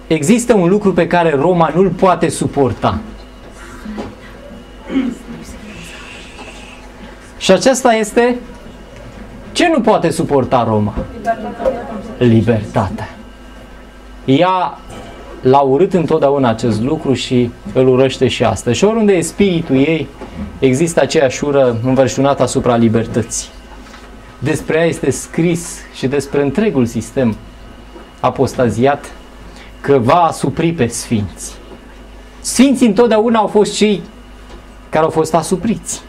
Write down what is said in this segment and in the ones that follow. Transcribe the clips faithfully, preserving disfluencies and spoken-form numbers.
există un lucru pe care Roma nu-l poate suporta. Și acesta este: ce nu poate suporta Roma? Libertatea. Ea l-a urât întotdeauna acest lucru și îl urăște și astăzi. Și oriunde e spiritul ei, există aceeași ură înverșunată asupra libertății. Despre ea este scris și despre întregul sistem apostaziat că va asupri pe sfinți. Sfinții întotdeauna au fost cei care au fost asupriți.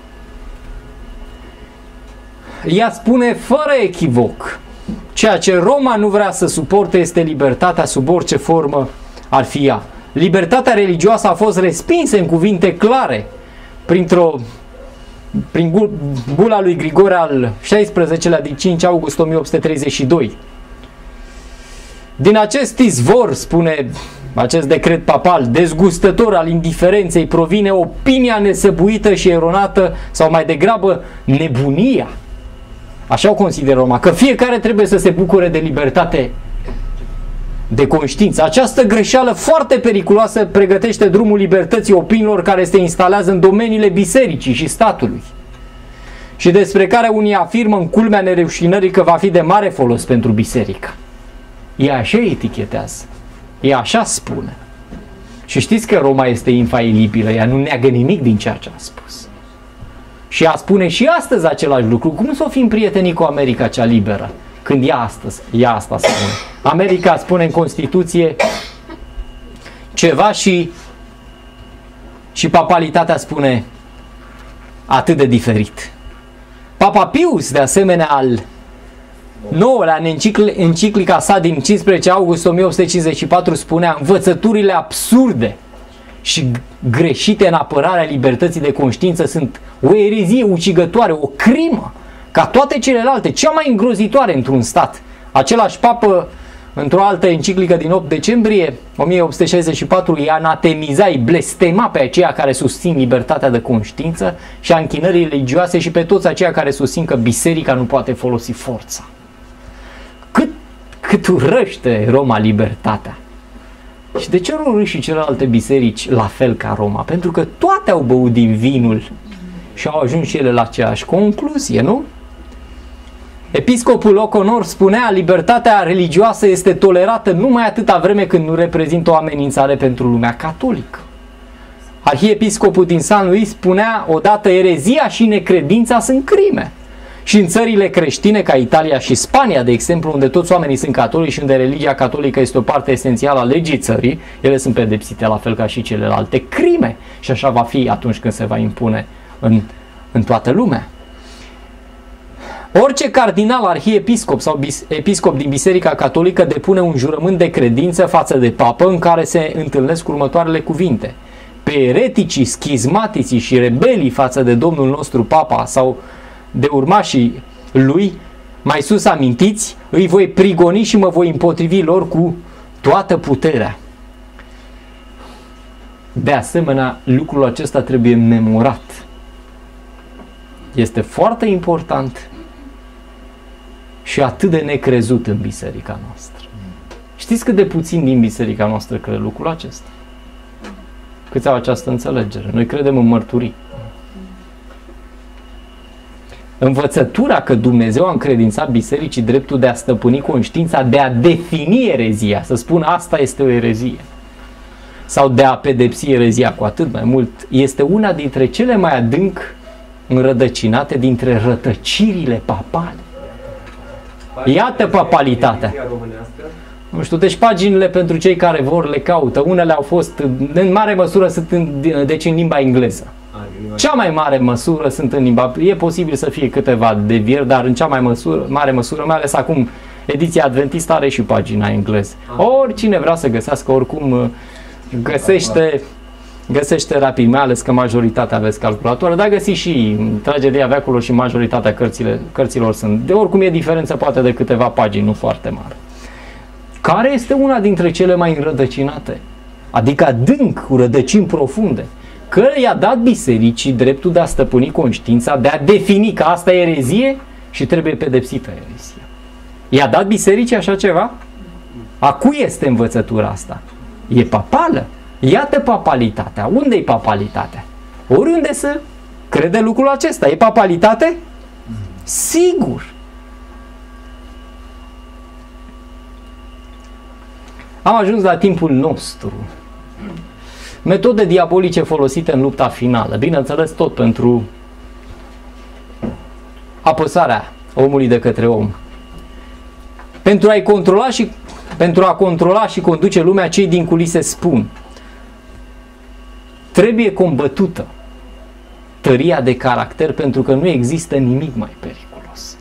Ea spune fără echivoc: ceea ce Roma nu vrea să suporte este libertatea sub orice formă ar fi ea. Libertatea religioasă a fost respinsă în cuvinte clare printr-o prin bula lui Grigore al șaisprezecelea din cinci august o mie opt sute treizeci și doi. Din acest izvor, spune acest decret papal, dezgustător al indiferenței, provine opinia nesăbuită și eronată, sau mai degrabă nebunia. Așa o consideră Roma, că fiecare trebuie să se bucure de libertate de conștiință. Această greșeală foarte periculoasă pregătește drumul libertății opiniilor care se instalează în domeniile bisericii și statului, și despre care unii afirmă în culmea nerușinării că va fi de mare folos pentru biserică. Ea așa etichetează, ea așa spune. Și știți că Roma este infailibilă, ea nu neagă nimic din ceea ce a spus. Și ea spune și astăzi același lucru. Cum să o fim prietenii cu America cea liberă, când ea astăzi, ea asta spune. America spune în Constituție ceva și și papalitatea spune atât de diferit. Papa Pius, de asemenea, al nouălea, în enciclica sa din cincisprezece august o mie opt sute cincizeci și patru, spunea: învățăturile absurde și greșite în apărarea libertății de conștiință sunt o erezie ucigătoare, o crimă, ca toate celelalte, cea mai îngrozitoare într-un stat. Același papă, într-o altă enciclică din opt decembrie o mie opt sute șaizeci și patru, îi anatemiza, îi blestema pe aceia care susțin libertatea de conștiință și a închinării religioase și pe toți aceia care susțin că biserica nu poate folosi forța. Cât, cât urăște Roma libertatea. Și de ce nu urâși și celelalte biserici la fel ca Roma? Pentru că toate au băut din vinul și au ajuns și ele la aceeași concluzie, nu? Episcopul O'Connor spunea: libertatea religioasă este tolerată numai atâta vreme când nu reprezintă o amenințare pentru lumea catolică. Arhiepiscopul din San Luis spunea odată: erezia și necredința sunt crime. Și în țările creștine ca Italia și Spania, de exemplu, unde toți oamenii sunt catolici și unde religia catolică este o parte esențială a legii țării, ele sunt pedepsite la fel ca și celelalte crime. Și așa va fi atunci când se va impune în, în toată lumea. Orice cardinal, arhiepiscop sau episcop din Biserica Catolică depune un jurământ de credință față de papă în care se întâlnesc următoarele cuvinte: pe ereticii, schizmaticii și rebelii față de Domnul nostru papa sau de urmașii lui, mai sus amintiți, îi voi prigoni și mă voi împotrivi lor cu toată puterea. De asemenea, lucrul acesta trebuie memorat. Este foarte important și atât de necrezut în biserica noastră. Știți cât de puțin din biserica noastră cred lucrul acesta? Câți au această înțelegere? Noi credem în mărturii. Învățătura că Dumnezeu a încredințat bisericii dreptul de a stăpâni conștiința, de a defini erezia, să spună asta este o erezie, sau de a pedepsi erezia cu atât mai mult, este una dintre cele mai adânc înrădăcinate dintre rătăcirile papale. Iată papalitatea. Nu știu, deci paginile pentru cei care vor le caută, unele au fost, în mare măsură sunt în, deci în limba engleză. Cea mai mare măsură sunt în limba, e posibil să fie câteva devieri, dar în cea mai măsură, mare măsură, mai ales acum ediția adventistă are și pagina engleză. Oricine vrea să găsească, oricum găsește, găsește rapid, mai ales că majoritatea aveți calculatoare, dar găsiți și Tragedia veacurilor și majoritatea cărțile, cărților sunt. De oricum e diferență poate de câteva pagini, nu foarte mare. Care este una dintre cele mai înrădăcinate, adică adânc, cu rădăcini profunde, că i-a dat bisericii dreptul de a stăpâni conștiința, de a defini că asta e erezie și trebuie pedepsită erezia. I-a dat bisericii așa ceva? A cui este învățătura asta? E papală. Iată papalitatea. Unde e papalitatea? Oriunde să crede lucrul acesta. E papalitate? Sigur. Am ajuns la timpul nostru. Metode diabolice folosite în lupta finală. Bineînțeles, tot pentru apăsarea omului de către om. Pentru a-i controla și pentru a controla și conduce lumea, cei din culise spun: trebuie combătută tăria de caracter, pentru că nu există nimic mai periculos.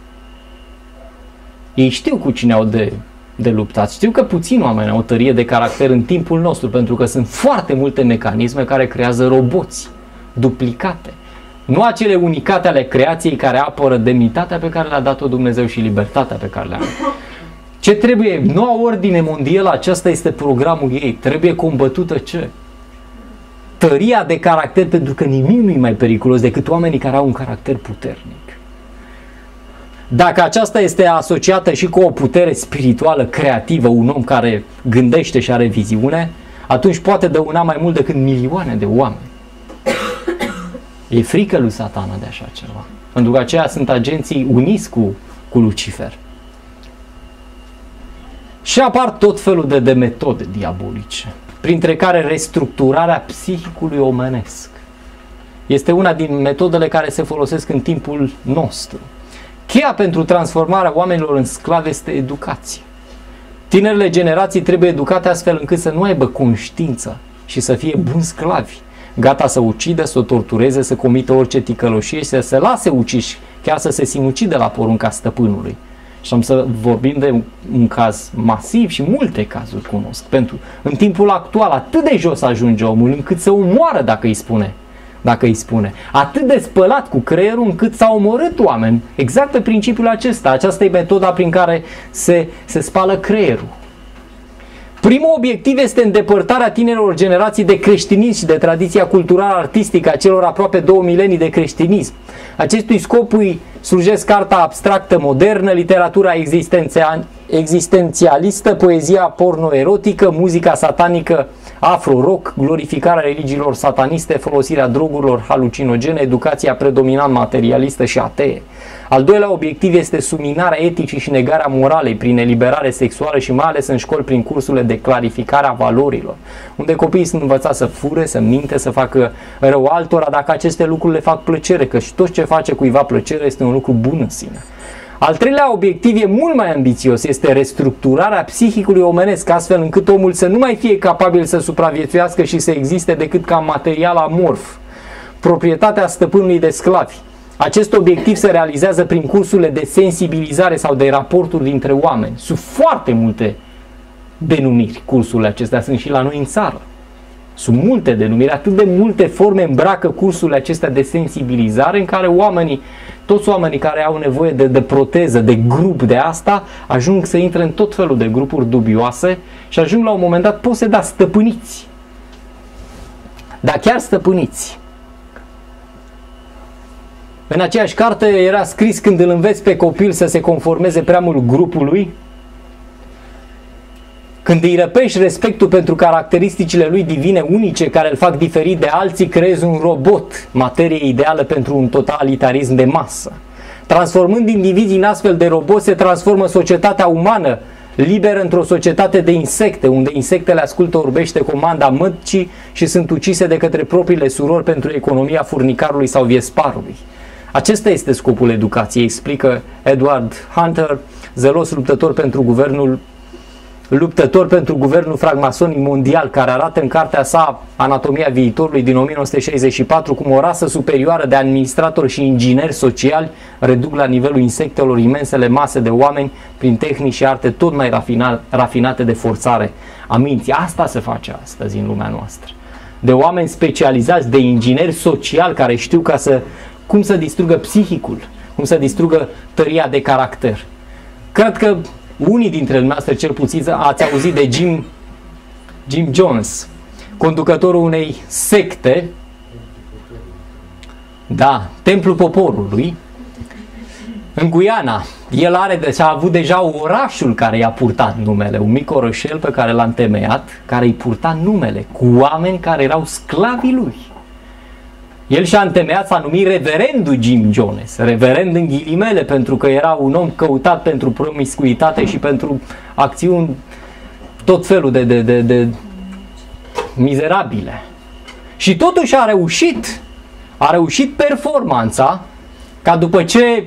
Ei știu cu cine au de, de luptat. Știu că puțini oameni au o tărie de caracter în timpul nostru, pentru că sunt foarte multe mecanisme care creează roboți duplicate. Nu acele unicate ale creației care apără demnitatea pe care le-a dat-o Dumnezeu și libertatea pe care le-a dat. Ce trebuie? Noua ordine mondială, aceasta este programul ei. Trebuie combătută ce? Tăria de caracter, pentru că nimic nu e mai periculos decât oamenii care au un caracter puternic. Dacă aceasta este asociată și cu o putere spirituală, creativă, un om care gândește și are viziune, atunci poate dăuna mai mult decât milioane de oameni. E frică lui Satana de așa ceva. Pentru că aceia sunt agenții uniți cu, cu Lucifer. Și apar tot felul de, de metode diabolice, printre care restructurarea psihicului omenesc. Este una din metodele care se folosesc în timpul nostru. Cheia pentru transformarea oamenilor în sclavi este educație. Tinerele generații trebuie educate astfel încât să nu aibă conștiință și să fie buni sclavi, gata să ucidă, să o tortureze, să comită orice ticăloșie și să se lase uciși, chiar să se sinucidă la porunca stăpânului. Și am să vorbim de un caz masiv și multe cazuri cunosc. Pentru, în timpul actual atât de jos ajunge omul încât să omoară dacă îi spune. Dacă îi spune. Atât de spălat cu creierul încât s-au omorât oameni. Exact pe principiul acesta. Aceasta e metoda prin care se, se spală creierul. Primul obiectiv este îndepărtarea tinerilor generații de creștinism și de tradiția culturală artistică a celor aproape două milenii de creștinism. Acestui scop îi slujesc arta abstractă modernă, literatura existențialistă, poezia pornoerotică, muzica satanică, afro-rock, glorificarea religiilor sataniste, folosirea drogurilor halucinogene, educația predominant materialistă și atee. Al doilea obiectiv este suminarea eticii și negarea moralei prin eliberare sexuală și mai ales în școli prin cursurile de clarificare a valorilor, unde copiii sunt învățați să fure, să minte, să facă rău altora, dacă aceste lucruri le fac plăcere, că și tot ce face cuiva plăcere este un lucru bun în sine. Al treilea obiectiv e mult mai ambițios, este restructurarea psihicului omenesc, astfel încât omul să nu mai fie capabil să supraviețuiască și să existe decât ca material amorf, proprietatea stăpânului de sclavi. Acest obiectiv se realizează prin cursurile de sensibilizare sau de raporturi dintre oameni. Sunt foarte multe denumiri, cursurile acestea sunt și la noi în țară. Sunt multe denumiri, atât de multe forme îmbracă cursurile acestea de sensibilizare în care oamenii, toți oamenii care au nevoie de, de proteză, de grup de asta, ajung să intre în tot felul de grupuri dubioase și ajung la un moment dat posedați, stăpâniți. Dar chiar stăpâniți. În aceeași carte era scris: când îl înveți pe copil să se conformeze prea mult grupului, când îi răpești respectul pentru caracteristicile lui divine unice care îl fac diferit de alții, creezi un robot, materie ideală pentru un totalitarism de masă. Transformând indivizii în astfel de roboți, se transformă societatea umană liberă într-o societate de insecte, unde insectele ascultă orbește comanda mătcii și sunt ucise de către propriile surori pentru economia furnicarului sau viesparului. Acesta este scopul educației, explică Edward Hunter, zelos luptător pentru guvernul luptător pentru guvernul francmasonic mondial, care arată în cartea sa Anatomia viitorului din o mie nouă sute șaizeci și patru cum o rasă superioară de administratori și ingineri sociali reduc la nivelul insectelor imensele mase de oameni prin tehnici și arte tot mai rafina, rafinate de forțare a minții. Asta se face astăzi în lumea noastră. De oameni specializați, de ingineri sociali care știu ca să, cum să distrugă psihicul, cum să distrugă tăria de caracter. Cred că unii dintre dumneavoastră, cel puțin, ați auzit de Jim, Jim Jones, conducătorul unei secte, da, Templul Poporului, în Guyana, El are, deci a avut deja orașul care i-a purtat numele, un mic orășel pe care l-a întemeiat, care îi purta numele, cu oameni care erau sclavii lui. El și-a întemeiat, s-a numit reverendul Jim Jones, reverend în ghilimele, pentru că era un om căutat pentru promiscuitate și pentru acțiuni tot felul de, de, de, de mizerabile. Și totuși a reușit, a reușit performanța, ca după ce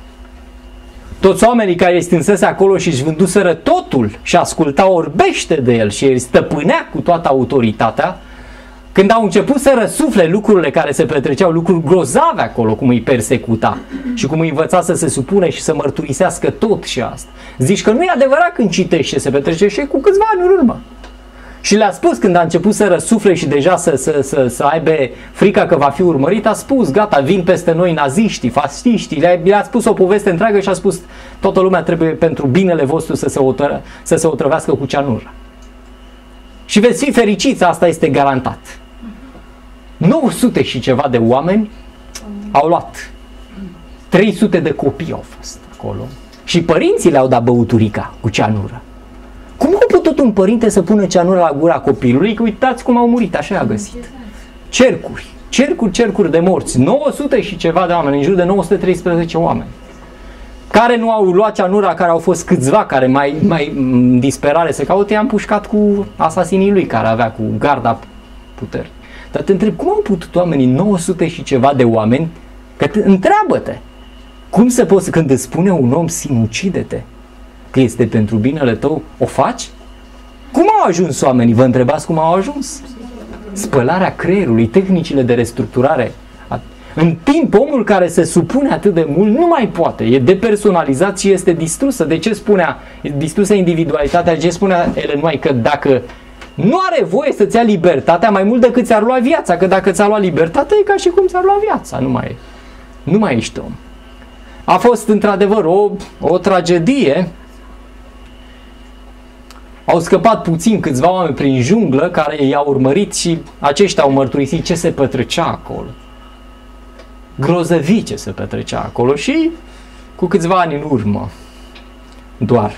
toți oamenii care îi strânsese acolo și își vânduseră totul și ascultau orbește de el și îi stăpânea cu toată autoritatea, când au început să răsufle lucrurile care se petreceau, lucruri grozave acolo, cum îi persecuta și cum îi învăța să se supune și să mărturisească tot și asta. Zici că nu e adevărat când citești ce se petrece și cu câțiva ani în urmă. Și le-a spus când a început să răsufle și deja să, să, să, să aibă frica că va fi urmărit, a spus, gata, vin peste noi naziștii, fasciștii, le-a, le-a spus o poveste întreagă și a spus, toată lumea trebuie pentru binele vostru să se, otră, să se otrăvească cu cianură. Și veți fi fericiți, asta este garantat. nouă sute și ceva de oameni au luat. trei sute de copii au fost acolo. Și părinții le-au dat băuturica cu cianură. Cum a putut un părinte să pună cianură la gura copilului? Că uitați cum au murit, așa a găsit. Cercuri, cercuri, cercuri de morți. nouă sute și ceva de oameni, în jur de nouă sute treisprezece oameni. Care nu au luat cianura, care au fost câțiva, care mai, mai în disperare se caute, i-am pușcat cu asasinii lui, care avea cu garda puterii. Dar te întreb, cum au putut oamenii, nouă sute și ceva de oameni, că te, întreabă-te, cum se poate, când îți spune un om sinucide-te, că este pentru binele tău, o faci? Cum au ajuns oamenii? Vă întrebați cum au ajuns? Spălarea creierului, tehnicile de restructurare. În timp, omul care se supune atât de mult nu mai poate, e depersonalizat și este distrusă. De ce spunea, e distrusă individualitatea, de ce spunea Ellen White că dacă nu are voie să-ți ia libertatea mai mult decât ți-ar lua viața, că dacă ți-a luat libertatea e ca și cum ți-ar lua viața, nu mai, nu mai ești om. A fost într-adevăr o, o tragedie. Au scăpat puțin câțiva oameni prin junglă care i-au urmărit și aceștia au mărturisit ce se petrecea acolo. Grozăvii ce se petrecea acolo și cu câțiva ani în urmă doar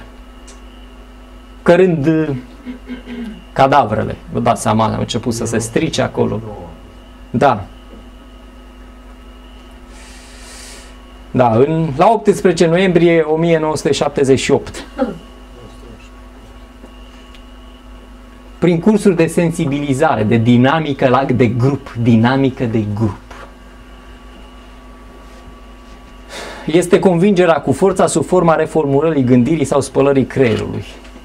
cărând cadavrele, vă dați seama, au început să se strice acolo. Da. Da, în, la optsprezece noiembrie o mie nouă sute șaptezeci și opt. Prin cursuri de sensibilizare, de dinamică de grup, dinamică de grup. Este convingerea cu forța sub forma reformulării gândirii sau spălării creierului.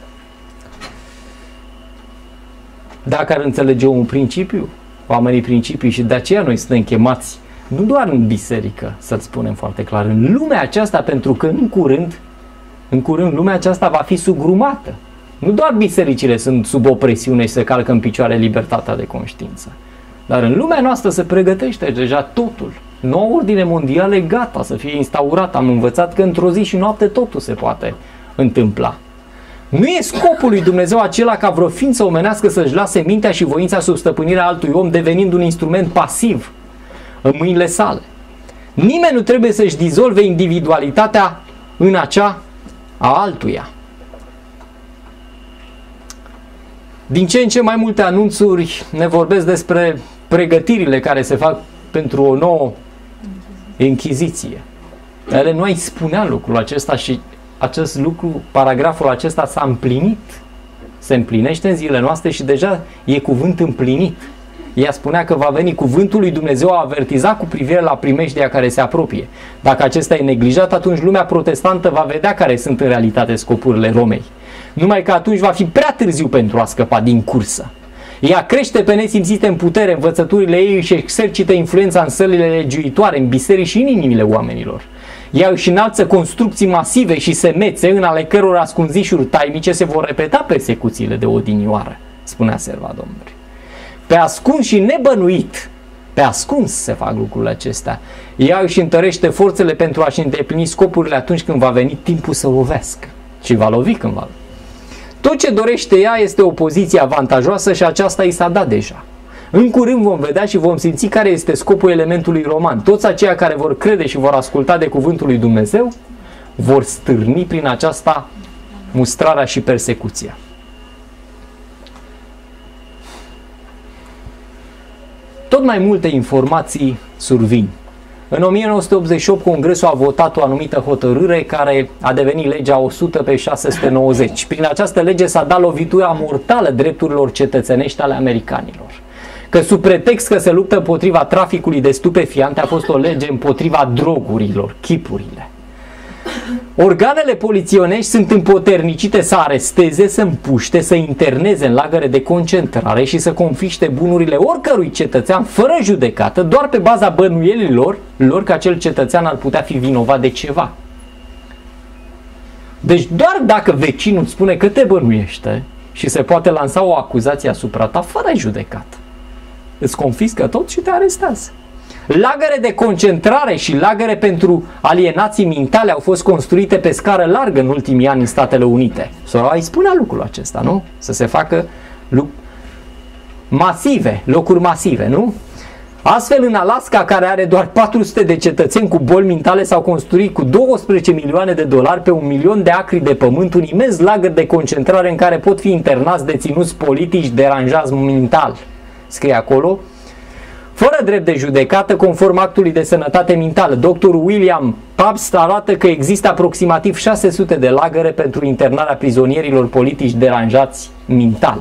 Dacă ar înțelege un principiu, oamenii principii, și de aceea noi suntem chemați, nu doar în biserică, să-ți spunem foarte clar, în lumea aceasta, pentru că în curând, în curând lumea aceasta va fi sugrumată. Nu doar bisericile sunt sub opresiune și se calcă în picioare libertatea de conștiință, dar în lumea noastră se pregătește deja totul. Noua ordine mondială e gata să fie instaurată. Am învățat că într-o zi și noapte totul se poate întâmpla. Nu e scopul lui Dumnezeu acela ca vreo ființă omenească să-și lase mintea și voința sub stăpânirea altui om, devenind un instrument pasiv în mâinile sale. Nimeni nu trebuie să-și dizolve individualitatea în acea a altuia. Din ce în ce mai multe anunțuri ne vorbesc despre pregătirile care se fac pentru o nouă închiziție. Ellen White spunea lucrul acesta și acest lucru, paragraful acesta s-a împlinit. Se împlinește în zilele noastre și deja e cuvânt împlinit. Ea spunea că va veni cuvântul lui Dumnezeu a avertiza cu privire la primejdia care se apropie. Dacă acesta e neglijat, atunci lumea protestantă va vedea care sunt în realitate scopurile Romei. Numai că atunci va fi prea târziu pentru a scăpa din cursă. Ea crește pe nesimțite în putere, învățăturile ei și exercită influența în sălile legiuitoare, în biserici și în inimile oamenilor. Ea își înalță construcții masive și semețe în ale căror ascunzișuri tainice se vor repeta persecuțiile de odinioară, spunea serva Domnului. Pe ascuns și nebănuit, pe ascuns se fac lucrurile acestea. Ea își întărește forțele pentru a-și îndeplini scopurile atunci când va veni timpul să lovească. Și va lovi când va lovi. Tot ce dorește ea este o poziție avantajoasă și aceasta i s-a dat deja. În curând vom vedea și vom simți care este scopul elementului roman. Toți aceia care vor crede și vor asculta de cuvântul lui Dumnezeu vor stârni prin aceasta mustrarea și persecuția. Tot mai multe informații survin. În o mie nouă sute optzeci și opt, Congresul a votat o anumită hotărâre care a devenit legea o sută pe șase sute nouăzeci. Prin această lege s-a dat lovitura mortală drepturilor cetățenești ale americanilor. Că sub pretext că se luptă împotriva traficului de stupefiante a fost o lege împotriva drogurilor, chipurile. Organele polițienești sunt împuternicite să aresteze, să împuște, să interneze în lagăre de concentrare și să confiște bunurile oricărui cetățean fără judecată, doar pe baza bănuielilor lor că acel cetățean ar putea fi vinovat de ceva. Deci doar dacă vecinul îți spune că te bănuiește și se poate lansa o acuzație asupra ta fără judecată, îți confiscă tot și te arestează. Lagăre de concentrare și lagăre pentru alienații mintale au fost construite pe scară largă în ultimii ani în Statele Unite. Sau îi spunea lucrul acesta, nu? Să se facă masive, locuri masive, nu? Astfel, în Alaska, care are doar patru sute de cetățeni cu boli mintale, s-au construit cu douăsprezece milioane de dolari pe un milion de acri de pământ un imens lagăr de concentrare în care pot fi internați deținuți politici deranjați mental. Scrie acolo. Fără drept de judecată, conform actului de sănătate mentală, doctorul William Pabst arată că există aproximativ șase sute de lagăre pentru internarea prizonierilor politici deranjați mental.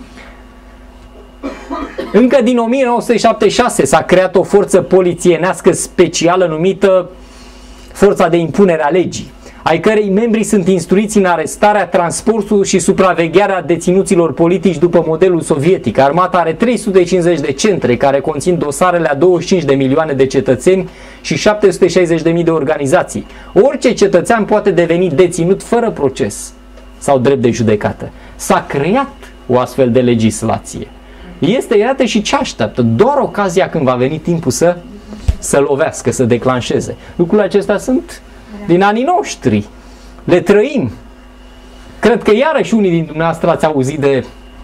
Încă din o mie nouă sute șaptezeci și șase s-a creat o forță polițienească specială numită Forța de Impunere a Legii, ai cărei membri sunt instruiți în arestarea, transportul și supravegherea deținuților politici după modelul sovietic. Armata are trei sute cincizeci de centre care conțin dosarele a douăzeci și cinci de milioane de cetățeni și șapte sute șaizeci de mii de organizații. Orice cetățean poate deveni deținut fără proces sau drept de judecată. S-a creat o astfel de legislație. Este, iată, și ce așteaptă. Doar ocazia când va veni timpul să, să lovească, să declanșeze. Lucrurile acestea sunt din anii noștri. Le trăim. Cred că iarăși unii din dumneavoastră ați auzit de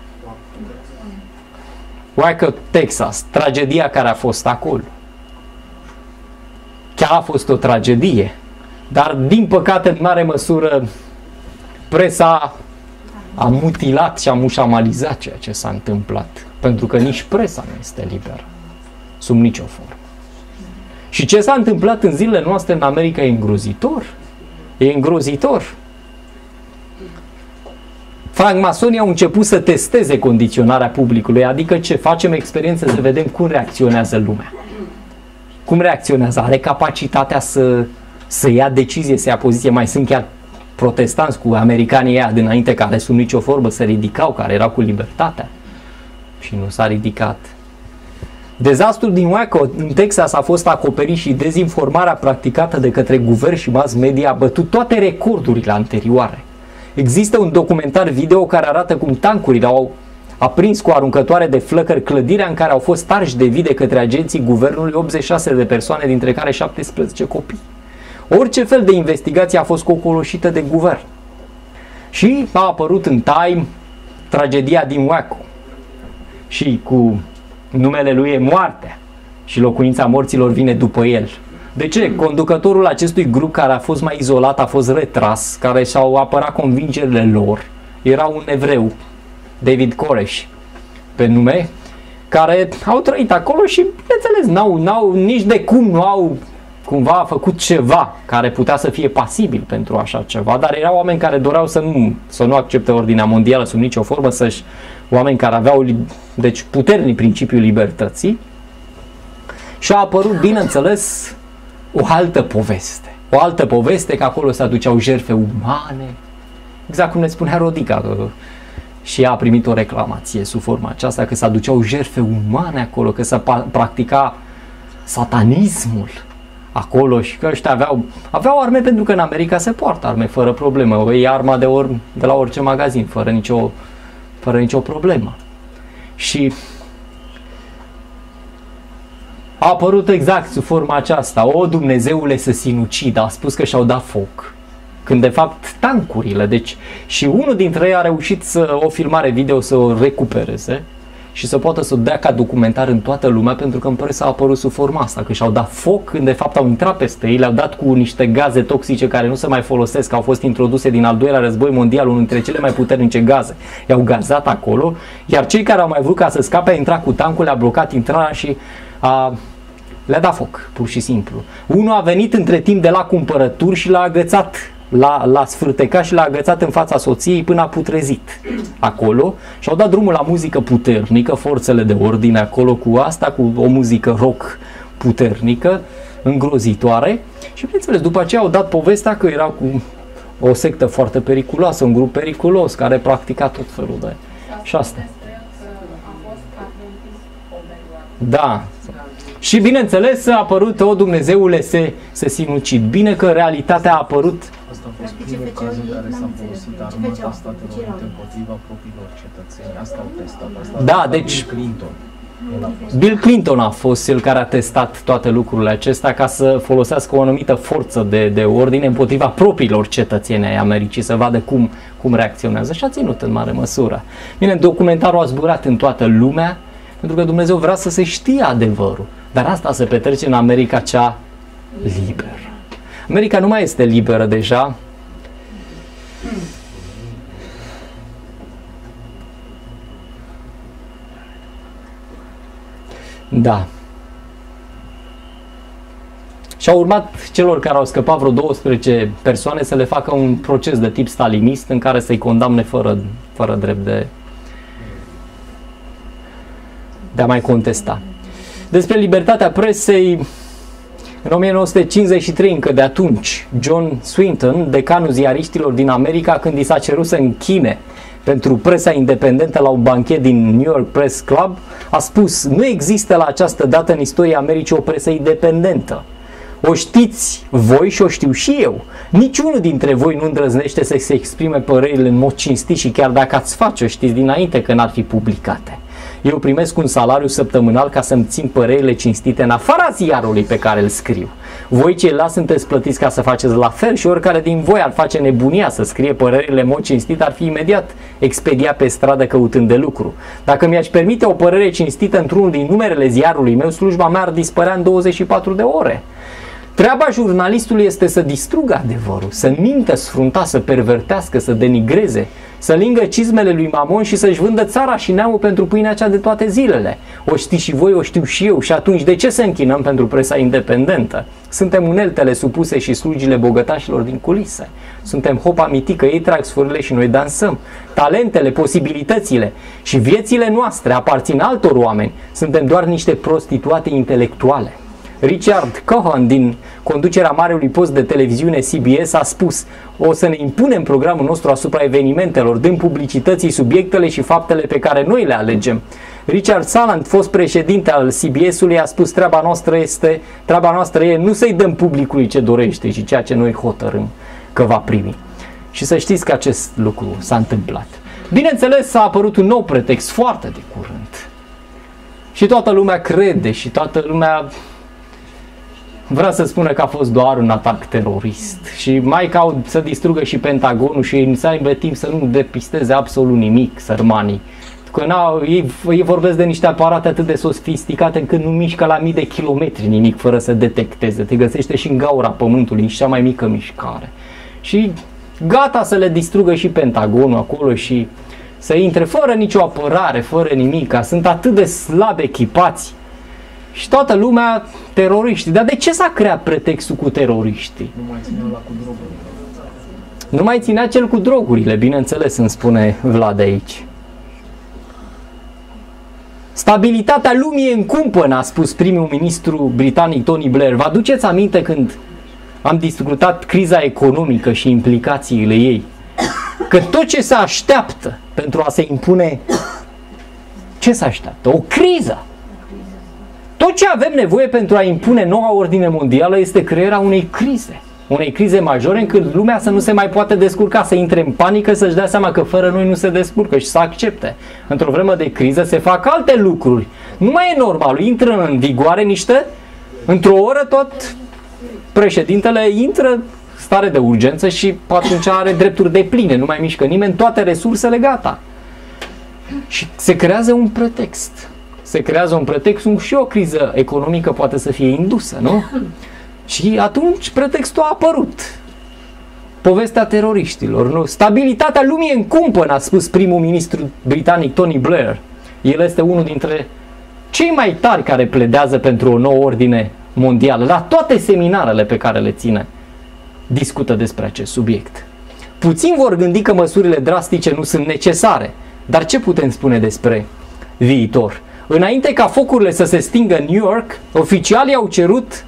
Waco, Texas, tragedia care a fost acolo. Chiar a fost o tragedie, dar din păcate, în mare măsură, presa a mutilat și a mușamalizat ceea ce s-a întâmplat. Pentru că nici presa nu este liberă, sub nicio formă. Și ce s-a întâmplat în zilele noastre în America e îngrozitor. E îngrozitor. Francmasonii au început să testeze condiționarea publicului, adică ce facem experiențe să vedem cum reacționează lumea. Cum reacționează? Are capacitatea să, să ia decizie, să ia poziție. Mai sunt chiar protestanți cu americanii ăia dinainte care sub nicio formă se ridicau, care erau cu libertatea. Și nu s-a ridicat. Dezastrul din Waco, în Texas, a fost acoperit și dezinformarea practicată de către guvern și mass media a bătut toate recordurile anterioare. Există un documentar video care arată cum tancurile au aprins cu aruncătoare de flăcări clădirea în care au fost arși de vii de către agenții guvernului optzeci și șase de persoane, dintre care șaptesprezece copii. Orice fel de investigație a fost cocoloșită de guvern. Și a apărut în Time tragedia din Waco. Și cu numele lui e moartea și locuința morților vine după el. De ce? Conducătorul acestui grup, care a fost mai izolat, a fost retras, care și-au apărat convingerile lor, era un evreu, David Koresh, pe nume, care au trăit acolo și, bineînțeles, n-au, n-au, nici de cum nu au cumva făcut ceva care putea să fie pasibil pentru așa ceva, dar erau oameni care doreau să nu, să nu accepte ordinea mondială sub nicio formă, să-și, oameni care aveau, deci, puternic principiul libertății. Și a apărut, bineînțeles, o altă poveste. O altă poveste, că acolo se aduceau jertfe umane, exact cum ne spunea Rodica, că și ea a primit o reclamație sub forma aceasta, că se aduceau jertfe umane acolo, că se practica satanismul acolo și că ăștia aveau, aveau arme, pentru că în America se poartă arme fără problemă. O iei arma de, or, de la orice magazin, fără nicio, fără nicio problemă. Și a apărut exact sub forma aceasta: o, Dumnezeule, să sinucidă, a spus că și-au dat foc. Când de fapt tancurile, deci, și unul dintre ei a reușit să o filmare video să o recupereze și să poată să o dea ca documentar în toată lumea, pentru că în presă a apărut sub forma asta, că și-au dat foc când de fapt au intrat peste ei, le-au dat cu niște gaze toxice care nu se mai folosesc, că au fost introduse din al doilea război mondial, unul dintre cele mai puternice gaze. I-au gazat acolo, iar cei care au mai vrut ca să scape, a intrat cu tancul, le-a blocat intrarea și a, le-a dat foc, pur și simplu. Unul a venit între timp de la cumpărături și l-a agățat, L-a, l-a sfârtecat și l-a agățat în fața soției până a putrezit acolo și au dat drumul la muzică puternică, forțele de ordine acolo cu asta, cu o muzică rock puternică, îngrozitoare și bineînțeles după aceea au dat povestea că era cu o sectă foarte periculoasă, un grup periculos care practica tot felul de și astea. Da. Și bineînțeles a apărut, o Dumnezeule, se, se sinucid. Bine că realitatea a apărut. Asta a fost primul caz în care s-a folosit armata Statelor Unite împotriva propriilor cetățeni. Asta au testat. Asta da, deci Bill Clinton. Bill Clinton a fost cel care a testat toate lucrurile acestea ca să folosească o anumită forță de, de ordine împotriva propriilor cetățeni ai Americii, să vadă cum, cum reacționează și a ținut în mare măsură. Bine, documentarul a zburat în toată lumea pentru că Dumnezeu vrea să se știe adevărul. Dar asta se petrece în America cea liberă. America nu mai este liberă deja. Da. Și au urmat celor care au scăpat vreo douăsprezece persoane să le facă un proces de tip stalinist în care să-i condamne fără, fără drept de, de a mai contesta. Despre libertatea presei, în o mie nouă sute cincizeci și trei, încă de atunci, John Swinton, decanul ziariștilor din America, când i s-a cerut să închine pentru presa independentă la un banchet din New York Press Club, a spus: nu există la această dată în istoria Americii o presă independentă. O știți voi și o știu și eu. Niciunul dintre voi nu îndrăznește să se exprime părerile în mod cinstit și chiar dacă ați face-o, știți dinainte că n-ar fi publicate. Eu primesc un salariu săptămânal ca să-mi țin părerile cinstite în afara ziarului pe care îl scriu. Voi ceilalți sunteți plătiți ca să faceți la fel și oricare din voi ar face nebunia să scrie părerile în mod cinstit ar fi imediat expediat pe stradă căutând de lucru. Dacă mi-aș permite o părere cinstită într-unul din numerele ziarului meu, slujba mea ar dispărea în douăzeci și patru de ore. Treaba jurnalistului este să distrugă adevărul, să mintă sfrunta, să pervertească, să denigreze, să lingă cizmele lui Mamon și să-și vândă țara și neamul pentru pâinea cea de toate zilele. O știți și voi, o știu și eu. Și atunci de ce să închinăm pentru presa independentă? Suntem uneltele supuse și slugile bogătașilor din culise. Suntem hopa mitică, ei trag sforile și noi dansăm. Talentele, posibilitățile și viețile noastre aparțin altor oameni. Suntem doar niște prostituate intelectuale. Richard Cohen din conducerea Marelui Post de televiziune C B S a spus: o să ne impunem programul nostru asupra evenimentelor, dând publicității subiectele și faptele pe care noi le alegem. Richard Salant, fost președinte al C B S-ului, a spus: treaba noastră este, treaba noastră e nu să-i dăm publicului ce dorește și ceea ce noi hotărâm că va primi. Și să știți că acest lucru s-a întâmplat. Bineînțeles, s-a apărut un nou pretext foarte de curând. Și toată lumea crede și toată lumea vrea să spună că a fost doar un atac terorist și mai caut să distrugă și Pentagonul și ei să aibă timp să nu depisteze absolut nimic, sărmanii. Că n-au, ei, ei vorbesc de niște aparate atât de sofisticate încât nu mișcă la mii de kilometri nimic fără să detecteze. Te găsește și în gaura pământului, în cea mai mică mișcare. Și gata să le distrugă și Pentagonul acolo și să intre fără nicio apărare, fără nimic. Sunt atât de slab echipați. Și toată lumea teroriști. Dar de ce s-a creat pretextul cu teroriștii? Nu mai ținea la cu drogurile. Nu mai ținea cel cu drogurile, bineînțeles, îmi spune Vlad aici. Stabilitatea lumii e în cumpănă, a spus primul ministru britanic Tony Blair. Vă aduceți aminte când am discutat criza economică și implicațiile ei? Că tot ce se așteaptă pentru a se impune, ce se așteaptă? O criză. Tot ce avem nevoie pentru a impune noua ordine mondială este crearea unei crize. Unei crize majore încât lumea să nu se mai poate descurca, să intre în panică, să-și dea seama că fără noi nu se descurcă și să accepte. Într-o vreme de criză se fac alte lucruri. Nu mai e normal, intră în vigoare niște, într-o oră tot președintele intră stare de urgență și atunci are drepturi de pline, nu mai mișcă nimeni, toate resursele gata. Și se creează un pretext. Se creează un pretext, și o criză economică poate să fie indusă, nu? Și atunci pretextul a apărut. Povestea teroriștilor, nu? Stabilitatea lumii e în cumpăn, a spus primul ministru britanic Tony Blair. El este unul dintre cei mai tari care pledează pentru o nouă ordine mondială. La toate seminarele pe care le ține, discută despre acest subiect. Puțin vor gândi că măsurile drastice nu sunt necesare. Dar ce putem spune despre viitor? Înainte ca focurile să se stingă în New York, oficialii au cerut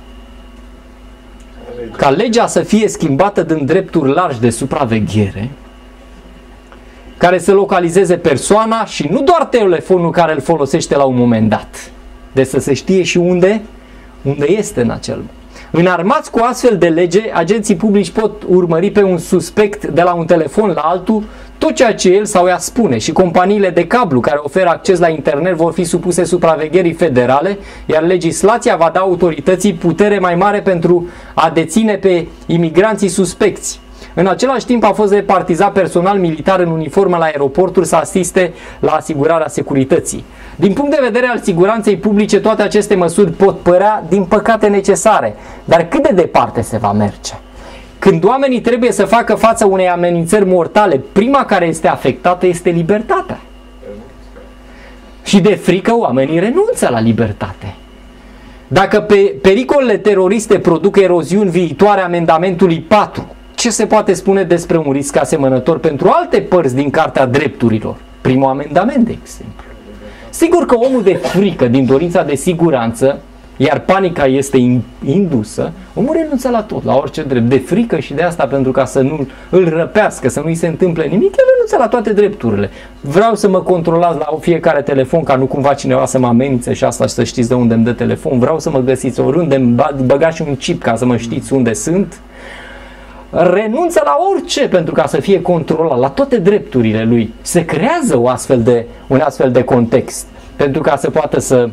ca legea să fie schimbată din drepturi largi de supraveghere, care să localizeze persoana și nu doar telefonul care îl folosește la un moment dat. Deci să se știe și unde, unde este în acel moment. Înarmați cu astfel de lege, agenții publici pot urmări pe un suspect de la un telefon la altul tot ceea ce el sau ea spune, și companiile de cablu care oferă acces la internet vor fi supuse supravegherii federale, iar legislația va da autorității putere mai mare pentru a deține pe imigranții suspecți. În același timp a fost repartizat personal militar în uniformă la aeroporturi să asiste la asigurarea securității. Din punct de vedere al siguranței publice, toate aceste măsuri pot părea, din păcate, necesare. Dar cât de departe se va merge? Când oamenii trebuie să facă față unei amenințări mortale, prima care este afectată este libertatea. Și de frică oamenii renunță la libertate. Dacă pe pericolele teroriste produc eroziuni viitoare amendamentului patru, ce se poate spune despre un risc asemănător pentru alte părți din Carta Drepturilor? Primul amendament, de exemplu. Sigur că omul de frică, din dorința de siguranță, iar panica este indusă, omul renunță la tot, la orice drept. De frică și de asta, pentru ca să nu îl răpească, să nu-i se întâmple nimic, el renunță la toate drepturile. Vreau să mă controlați la fiecare telefon, ca nu cumva cineva să mă amenințe și asta, și să știți de unde îmi dă telefon. Vreau să mă găsiți oriunde, îmi băgați și un chip ca să mă știți unde sunt. Renunță la orice pentru ca să fie controlat, la toate drepturile lui. Se creează o astfel de, un astfel de context pentru ca să poată să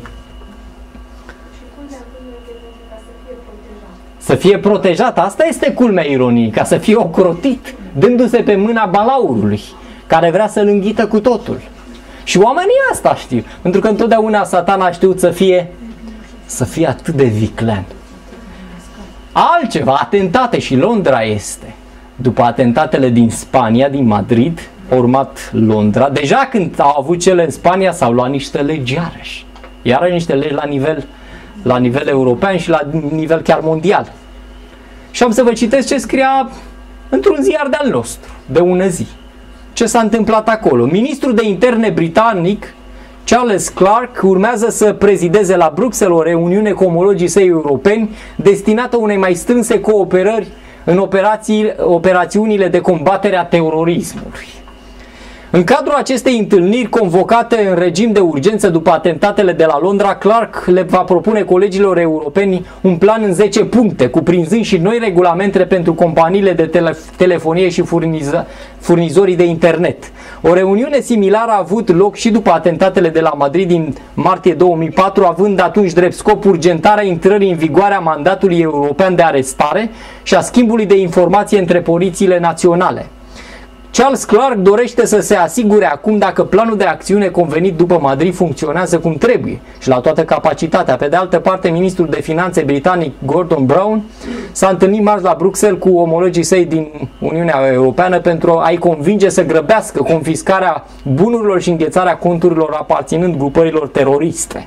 să fie protejat. Asta este culmea ironiei, ca să fie ocrotit, dându-se pe mâna balaurului care vrea să-l înghită cu totul. Și oamenii asta știu, pentru că întotdeauna Satana a știut să fie să fie atât de viclean. Altceva, atentate, și Londra este. După atentatele din Spania, din Madrid, a urmat Londra. Deja când au avut cele în Spania, s-au luat niște legi iarăși. Iarăși niște legi la nivel, la nivel european și la nivel chiar mondial. Și am să vă citesc ce scria într-un ziar de-al nostru, de ună zi. Ce s-a întâmplat acolo? Ministrul de interne britanic, Charles Clark, urmează să prezideze la Bruxelles o reuniune cu omologii săi europeni destinată unei mai strânse cooperări în operații, operațiunile de combatere a terorismului. În cadrul acestei întâlniri convocate în regim de urgență după atentatele de la Londra, Clark le va propune colegilor europeni un plan în zece puncte, cuprinzând și noi regulamente pentru companiile de tele telefonie și furniza furnizorii de internet. O reuniune similară a avut loc și după atentatele de la Madrid din martie două mii patru, având atunci drept scop urgentarea intrării în vigoare a mandatului european de arestare și a schimbului de informații între polițiile naționale. Charles Clark dorește să se asigure acum dacă planul de acțiune convenit după Madrid funcționează cum trebuie și la toată capacitatea. Pe de altă parte, ministrul de finanțe britanic Gordon Brown s-a întâlnit marți la Bruxelles cu omologii săi din Uniunea Europeană pentru a-i convinge să grăbească confiscarea bunurilor și înghețarea conturilor aparținând grupărilor teroriste.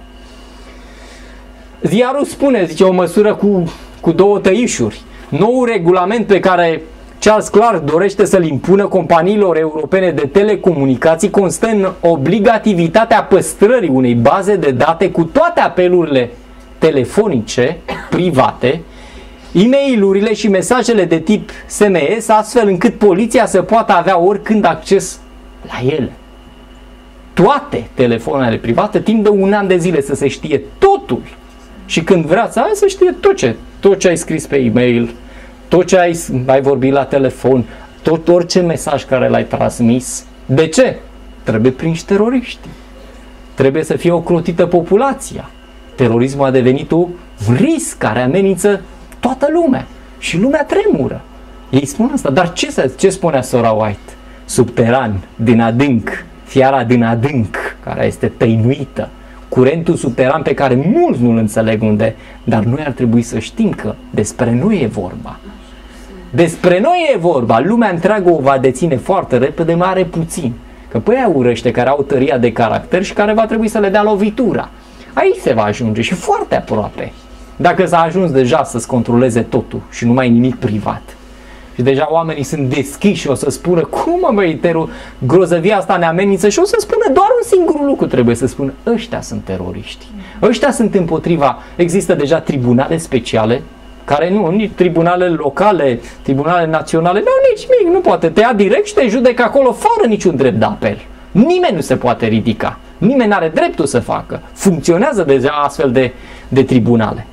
Ziarul spune, zice, o măsură cu, cu două tăișuri. Noul regulament pe care Charles Clark dorește să-l impună companiilor europene de telecomunicații constă în obligativitatea păstrării unei baze de date cu toate apelurile telefonice private, e-mail-urile și mesajele de tip S M S, astfel încât poliția să poată avea oricând acces la ele. Toate telefoanele private, timp de un an de zile, să se știe totul. Și când vrea să ai, să știe tot ce, tot ce ai scris pe e-mail, tot ce ai, ai vorbit la telefon, tot orice mesaj care l-ai transmis. De ce? Trebuie prinși teroriști. Trebuie să fie ocrotită populația. Terorismul a devenit un risc care amenință toată lumea. Și lumea tremură. Ei spun asta. Dar ce, ce spunea sora White? Subteran, din adânc, fiara din adânc, care este tăinuită, curentul subteran pe care mulți nu-l înțeleg unde, dar noi ar trebui să știm că despre noi e vorba. Despre noi e vorba, lumea întreagă o va deține foarte repede, mai are puțin. Că pe aia urăște care au tăria de caracter și care va trebui să le dea lovitura. Aici se va ajunge și foarte aproape. Dacă s-a ajuns deja să-ți controleze totul și nu mai nimic privat. Și deja oamenii sunt deschiși și o să spună, cum mă băi, teru, grozăvia asta ne amenință, și o să spună doar un singur lucru, trebuie să spună, ăștia sunt teroriști. Ăștia sunt împotriva, există deja tribunale speciale, care nu, nici tribunale locale, tribunale naționale, nu, nici mic, nu poate, te ia direct și te judecă acolo fără niciun drept de apel. Nimeni nu se poate ridica, nimeni nu are dreptul să facă. Funcționează deja astfel de, de tribunale.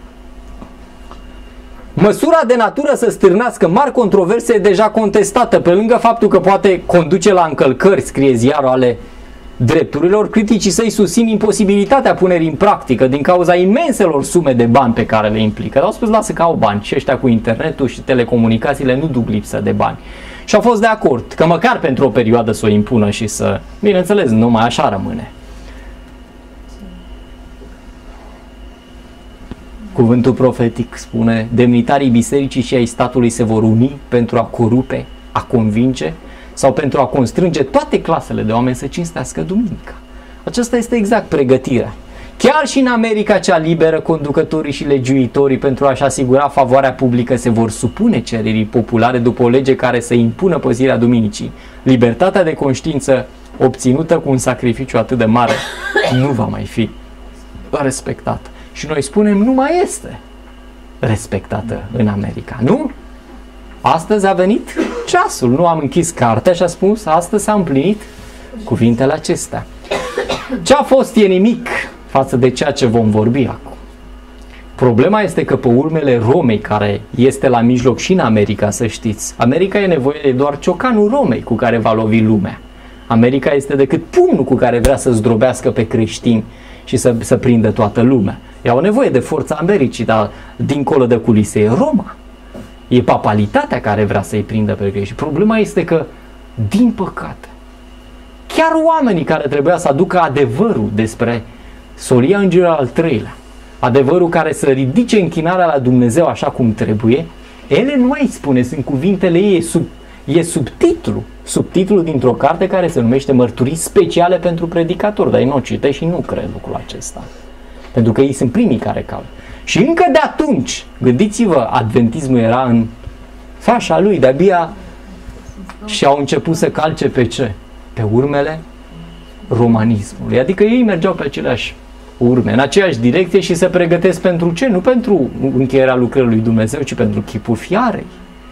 Măsura de natură să stârnească mari controverse e deja contestată, pe lângă faptul că poate conduce la încălcări, scrie ziarul, ale drepturilor, criticii săi susțin imposibilitatea punerii în practică din cauza imenselor sume de bani pe care le implică. Dar au spus, lasă că au bani și ăștia cu internetul și telecomunicațiile nu duc lipsă de bani. Și au fost de acord că măcar pentru o perioadă să o impună și să, bineînțeles, numai așa rămâne. Cuvântul profetic spune, demnitarii bisericii și ai statului se vor uni pentru a corupe, a convinge sau pentru a constrânge toate clasele de oameni să cinstească duminica. Aceasta este exact pregătirea. Chiar și în America cea liberă, conducătorii și legiuitorii pentru a-și asigura favoarea publică se vor supune cererii populare după o lege care să impună păzirea duminicii. Libertatea de conștiință obținută cu un sacrificiu atât de mare nu va mai fi respectată. Și noi spunem, nu mai este respectată în America, nu? Astăzi a venit ceasul, nu am închis cartea și a spus, astăzi s-a împlinit cuvintele acestea. Ce a fost e nimic față de ceea ce vom vorbi acum. Problema este că pe urmele Romei, care este la mijloc și în America, să știți, America e nevoie de doar ciocanul Romei cu care va lovi lumea. America este decât pumnul cu care vrea să zdrobească pe creștini și să, să prindă toată lumea. Ei au nevoie de forța Americii, dar dincolo de culise e Roma. E papalitatea care vrea să-i prindă pe creștini. Problema este că, din păcate, chiar oamenii care trebuia să aducă adevărul despre solia îngerului al treilea, adevărul care să ridice închinarea la Dumnezeu așa cum trebuie, ele nu mai spune, sunt cuvintele ei, e, sub, e subtitlu, subtitlul dintr-o carte care se numește Mărturii speciale pentru predicatori, dar ei nu o citește și nu cred lucrul acesta. Pentru că ei sunt primii care caută. Și încă de atunci, gândiți-vă, adventismul era în fașa lui, de-abia și au început să calce pe ce? Pe urmele romanismului. Adică ei mergeau pe aceleași urme, în aceeași direcție și se pregătesc pentru ce? Nu pentru încheierea lucrării lui Dumnezeu, ci pentru chipul fiarei.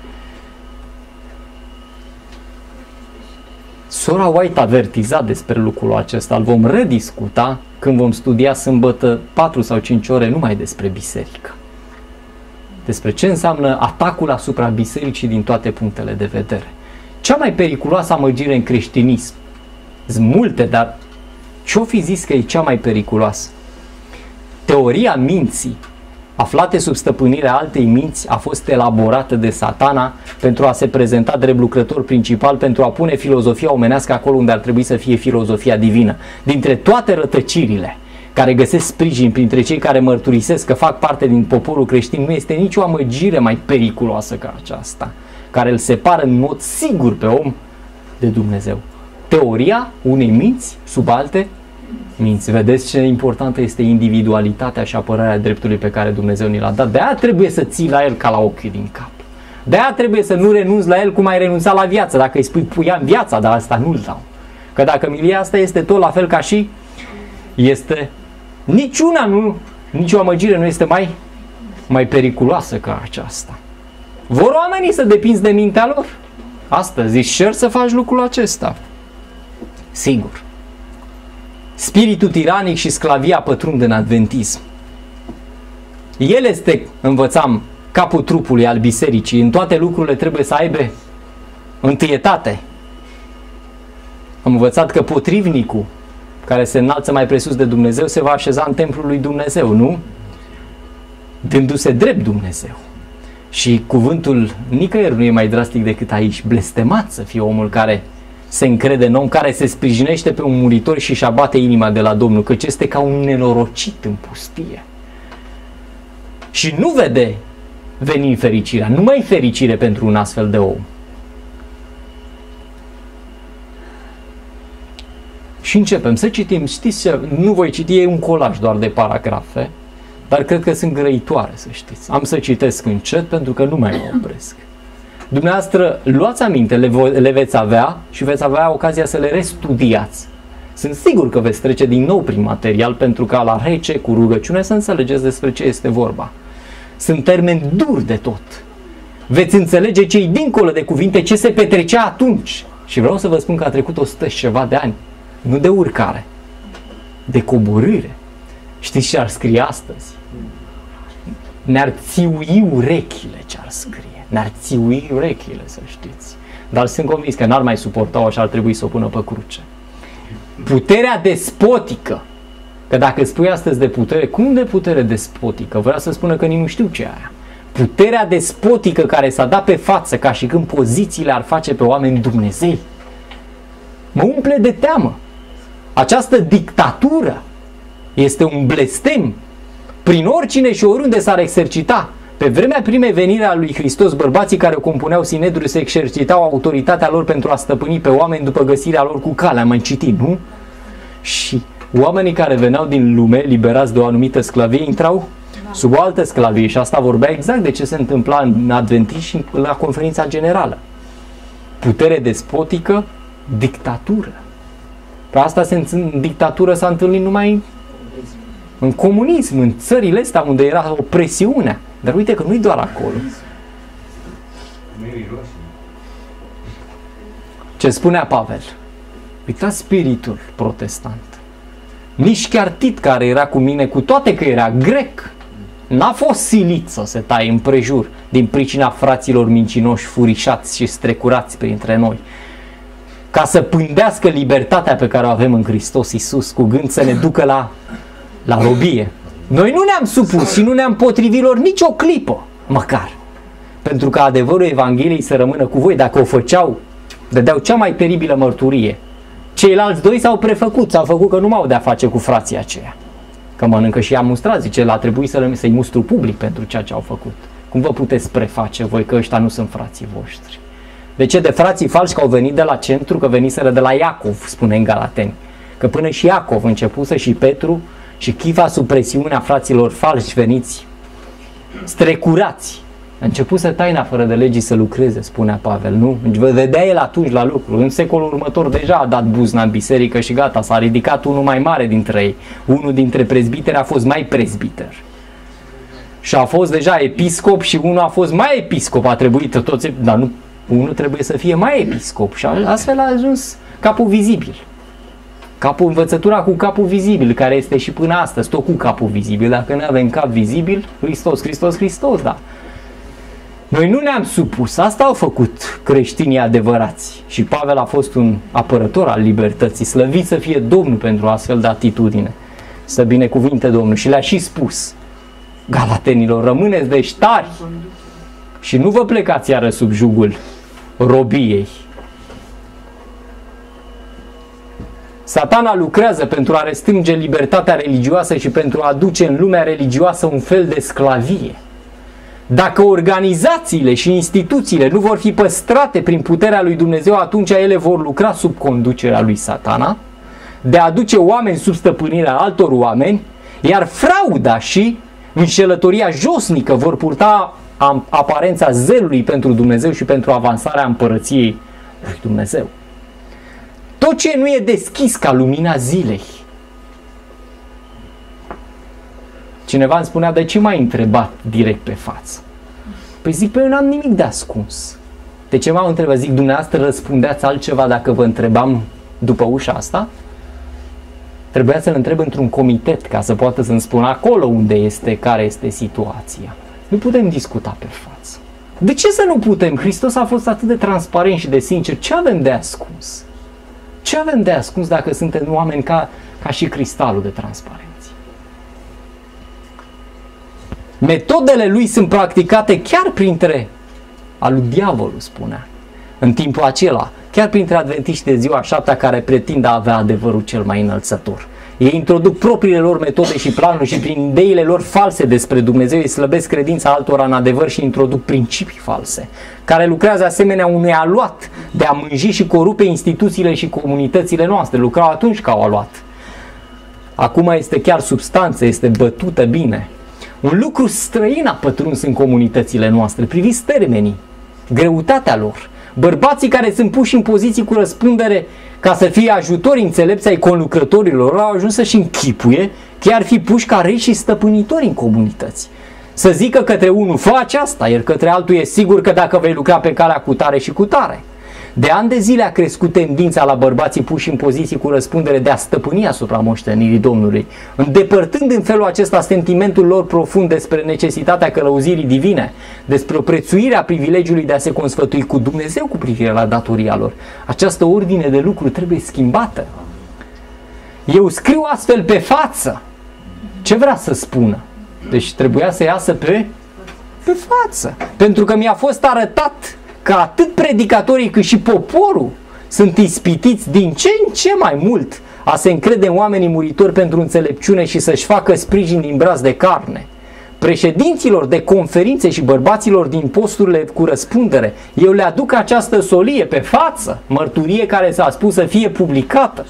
Sora White a avertizat despre lucrul acesta, îl vom rediscuta când vom studia sâmbătă patru sau cinci ore numai despre biserică. Despre ce înseamnă atacul asupra bisericii din toate punctele de vedere. Cea mai periculoasă amăgire în creștinism. Sunt multe, dar ce-o fi zis că e cea mai periculoasă? Teoria minții, aflate sub stăpânirea altei minți, a fost elaborată de Satana pentru a se prezenta drept lucrător principal, pentru a pune filozofia omenească acolo unde ar trebui să fie filozofia divină. Dintre toate rătăcirile care găsesc sprijin printre cei care mărturisesc că fac parte din poporul creștin, nu este nicio amăgire mai periculoasă ca aceasta, care îl separă în mod sigur pe om de Dumnezeu. Teoria unei minți sub alte minți. Vedeți ce importantă este individualitatea și apărarea dreptului pe care Dumnezeu ni l-a dat. De-aia trebuie să ții la el ca la ochii din cap. De-aia trebuie să nu renunți la el cum ai renunțat la viață. Dacă îi spui puia în viața, dar asta nu-l dau. Că dacă milia asta este tot la fel ca și este niciuna, nu, nicio amăgire nu este mai, mai periculoasă ca aceasta. Vor oamenii să depinzi de mintea lor? Astăzi îți cer să faci lucrul acesta. Sigur. Spiritul tiranic și sclavia pătrund în adventism. El este, învățam, capul trupului al bisericii. În toate lucrurile trebuie să aibă întâietate. Am învățat că potrivnicul, care se înalță mai presus de Dumnezeu, se va așeza în templul lui Dumnezeu, nu? Dându-se drept Dumnezeu. Și cuvântul nicăieri nu e mai drastic decât aici. Blestemat să fie omul care se încrede în om care se sprijinește pe un muritor și își abate inima de la Domnul, căci este ca un nenorocit în pustie. Și nu vede venind fericirea. Nu mai e fericire pentru un astfel de om. Și începem să citim. Știți ce? Nu voi citi, e un colaj doar de paragrafe, dar cred că sunt grăitoare, să știți. Am să citesc încet pentru că nu mai mă opresc. Dumneavoastră, luați aminte, le, vo- le veți avea și veți avea ocazia să le restudiați. Sunt sigur că veți trece din nou prin material pentru ca la rece, cu rugăciune, să înțelegeți despre ce este vorba. Sunt termeni duri de tot. Veți înțelege cei dincolo de cuvinte ce se petrecea atunci. Și vreau să vă spun că a trecut o sută și ceva de ani. Nu de urcare, de coborâre. Știți ce ar scrie astăzi? Ne-ar țiui urechile ce ar scrie. Ne-ar țiui urechile, să știți. Dar sunt convins că n-ar mai suporta-o și ar trebui să o pună pe cruce. Puterea despotică. Că dacă spui astăzi de putere, cum de putere despotică? Vreau să spună că nici nu știu ce e aia. Puterea despotică care s-a dat pe față ca și când pozițiile ar face pe oameni Dumnezei. Mă umple de teamă. Această dictatură este un blestem. Prin oricine și oriunde s-ar exercita. Pe vremea primei venire a lui Hristos, bărbații care compuneau sinedriul se exercitau autoritatea lor pentru a stăpâni pe oameni după găsirea lor cu calea. Am citit, nu? Și oamenii care veneau din lume, liberați de o anumită sclavie, intrau sub o altă sclavie. Și asta vorbea exact de ce se întâmpla în Adventiști și la conferința generală. Putere despotică, dictatură. Pe asta se, în dictatură s-a întâlnit numai în comunism, în țările astea unde era opresiunea. Dar uite că nu-i doar acolo. Ce spunea Pavel? Uitați spiritul protestant. Nici chiar Tit, care era cu mine, cu toate că era grec, n-a fost silit să se taie împrejur din pricina fraților mincinoși, furișați și strecurați printre noi, ca să pândească libertatea pe care o avem în Hristos Iisus, cu gând să ne ducă la, la robie. Noi nu ne-am supus și nu ne-am potrivit lor nici o clipă, măcar. Pentru că adevărul Evangheliei să rămână cu voi. Dacă o făceau, dădeau cea mai teribilă mărturie. Ceilalți doi s-au prefăcut, s-au făcut că nu m-au de-a face cu frații aceia. Că mănâncă și i-a mustrat, zice, l-a trebuit să, să-i mustru public pentru ceea ce au făcut. Cum vă puteți preface voi că ăștia nu sunt frații voștri? De ce? De frații falși că au venit de la centru, că veniseră de la Iacov, spune în Galateni. Că până și Iacov începuse și Petru și Chifa sub presiunea fraților falși veniți, strecurați. Începuse taina fără de legii să lucreze, spunea Pavel, nu? Vedea el atunci la lucru. În secolul următor deja a dat buzna în biserică și gata, s-a ridicat unul mai mare dintre ei. Unul dintre prezbiteri a fost mai prezbiter. Și a fost deja episcop și unul a fost mai episcop, a trebuit toți, dar nu, unul trebuie să fie mai episcop și astfel a ajuns capul vizibil. Capul, învățătura cu capul vizibil, care este și până astăzi, tot cu capul vizibil. Dacă nu avem cap vizibil, Hristos, Hristos, Hristos, da. Noi nu ne-am supus, asta au făcut creștinii adevărați. Și Pavel a fost un apărător al libertății, slăvit să fie Domnul pentru astfel de atitudine. Să binecuvinte Domnul. Și le-a și spus galatenilor, rămâneți deci tari și nu vă plecați iară sub jugul robiei. Satana lucrează pentru a restrânge libertatea religioasă și pentru a aduce în lumea religioasă un fel de sclavie. Dacă organizațiile și instituțiile nu vor fi păstrate prin puterea lui Dumnezeu, atunci ele vor lucra sub conducerea lui Satana, de a aduce oameni sub stăpânirea altor oameni, iar frauda și înșelătoria josnică vor purta aparența zelului pentru Dumnezeu și pentru avansarea împărăției lui Dumnezeu. Tot ce nu e deschis ca lumina zilei. Cineva îmi spunea, de ce m-ai întrebat direct pe față? Păi zic, păi eu n-am nimic de ascuns. De ce m-am întrebat? Zic, dumneavoastră răspundeați altceva dacă vă întrebam după ușa asta? Trebuia să-l întreb într-un comitet ca să poată să-mi spună acolo unde este, care este situația. Nu putem discuta pe față. De ce să nu putem? Hristos a fost atât de transparent și de sincer. Ce avem de ascuns? Ce avem de ascuns dacă suntem oameni ca, ca și cristalul de transparență? Metodele lui sunt practicate chiar printre al lui diavolul, spunea. În timpul acela, chiar printre adventiști de ziua șaptea care pretind a avea adevărul cel mai înălțător. Ei introduc propriile lor metode și planuri și prin ideile lor false despre Dumnezeu îi slăbesc credința altora în adevăr și introduc principii false, care lucrează asemenea unui aluat de a mânji și corupe instituțiile și comunitățile noastre. Lucrau atunci ca au aluat. Acum este chiar substanță, este bătută bine. Un lucru străin a pătruns în comunitățile noastre. Priviți termenii, greutatea lor. Bărbații care sunt puși în poziții cu răspundere ca să fie ajutori înțelepți ai conlucrătorilor au ajuns să-și închipuie că ar fi puși ca rei și stăpânitori în comunități. Să zică către unul, fă aceasta, iar către altul e sigur că dacă vei lucra pe calea cu tare și cu tare. De ani de zile a crescut tendința la bărbații puși în poziții cu răspundere de a stăpâni asupra moștenirii Domnului, îndepărtând în felul acesta sentimentul lor profund despre necesitatea călăuzirii divine, despre o prețuire a privilegiului de a se consfătui cu Dumnezeu cu privire la datoria lor. Această ordine de lucru trebuie schimbată. Eu scriu astfel pe față. Ce vrea să spună? Deci trebuia să iasă pe, pe față. Pentru că mi-a fost arătat că atât predicatorii cât și poporul sunt ispitiți din ce în ce mai mult a se încrede în oamenii muritori pentru înțelepciune și să-și facă sprijin din braț de carne. Președinților de conferințe și bărbaților din posturile cu răspundere, eu le aduc această solie pe față, mărturie care s-a spus să fie publicată.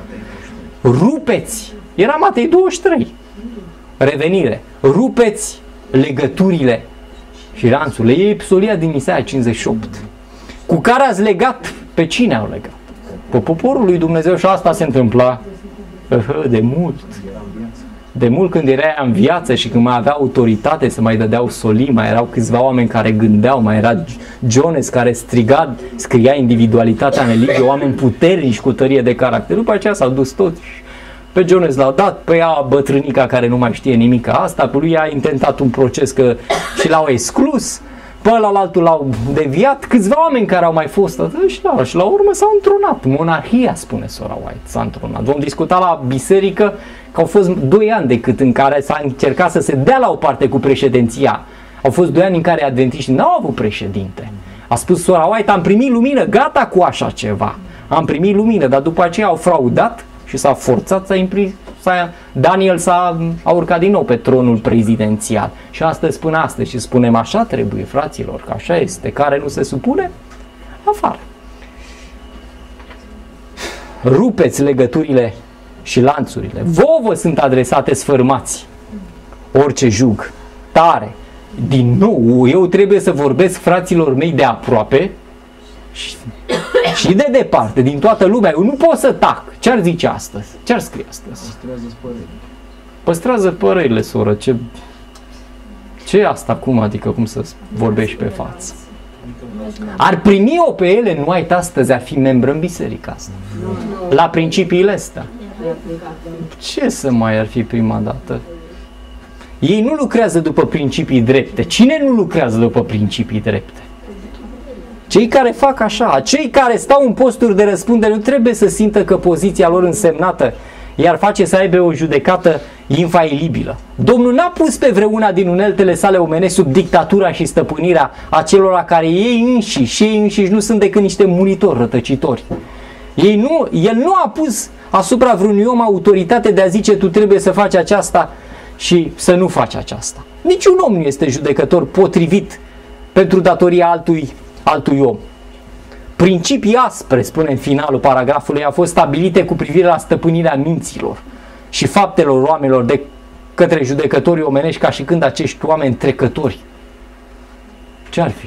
Rupeți, era Matei douăzeci și trei, revenire, rupeți legăturile și lanțurile. E solia din Isaia cincizeci și opt. Cu care ați legat? Pe cine au legat? Pe poporul lui Dumnezeu și asta se întâmpla de mult. De mult când era în viață și când mai avea autoritate să mai dădeau solii, mai erau câțiva oameni care gândeau, mai era Jones care striga, scria individualitatea în religie, oameni puternici cu tărie de caracter. După aceea s-au dus toți. Pe Jones l-au dat, pe ea bătrânica care nu mai știe nimic asta, pe lui a intentat un proces că și l-au exclus, pe ălalăltul l-au deviat, câțiva oameni care au mai fost și la, și la urmă s-au întronat. Monarhia, spune sora White, s-a întronat. Vom discuta la biserică că au fost doi ani decât în care s-a încercat să se dea la o parte cu președinția. Au fost doi ani în care adventiștii n-au avut președinte. A spus sora White, am primit lumină, gata cu așa ceva. Am primit lumină, dar după aceea au fraudat și s-a forțat să impri, să, Daniel s-a a urcat din nou pe tronul prezidențial. Și astăzi până astăzi și spunem așa trebuie, fraților, că așa este. Care nu se supune, afară. Rupeți legăturile și lanțurile. Vouă vă sunt adresate sfărmați. Orice jug, tare. Din nou, eu trebuie să vorbesc fraților mei de aproape și, și de departe, din toată lumea. Eu nu pot să tac. Ce-ar zice astăzi? Ce-ar scrie astăzi? Păstrează părerile. Păstrează părerile, soră. Ce, ce e asta? Cum adică? Cum să vorbești pe față? Ar primi-o pe ele, nu ai astăzi, ar fi membră în biserică asta. La principiile astea. Ce să mai ar fi prima dată? Ei nu lucrează după principii drepte. Cine nu lucrează după principii drepte? Cei care fac așa, cei care stau în posturi de răspundere nu trebuie să simtă că poziția lor însemnată iar face să aibă o judecată infailibilă. Domnul n-a pus pe vreuna din uneltele sale omenești sub dictatura și stăpânirea acelora care ei înșiși și ei înșiși nu sunt decât niște munitori rătăcitori. Ei nu, el nu a pus asupra vreunui om autoritate de a zice tu trebuie să faci aceasta și să nu faci aceasta. Niciun om nu este judecător potrivit pentru datoria altui, altui om. Principii aspre, spune în finalul paragrafului, au fost stabilite cu privire la stăpânirea minților și faptelor oamenilor de către judecătorii omenești ca și când acești oameni trecători. Ce-ar fi?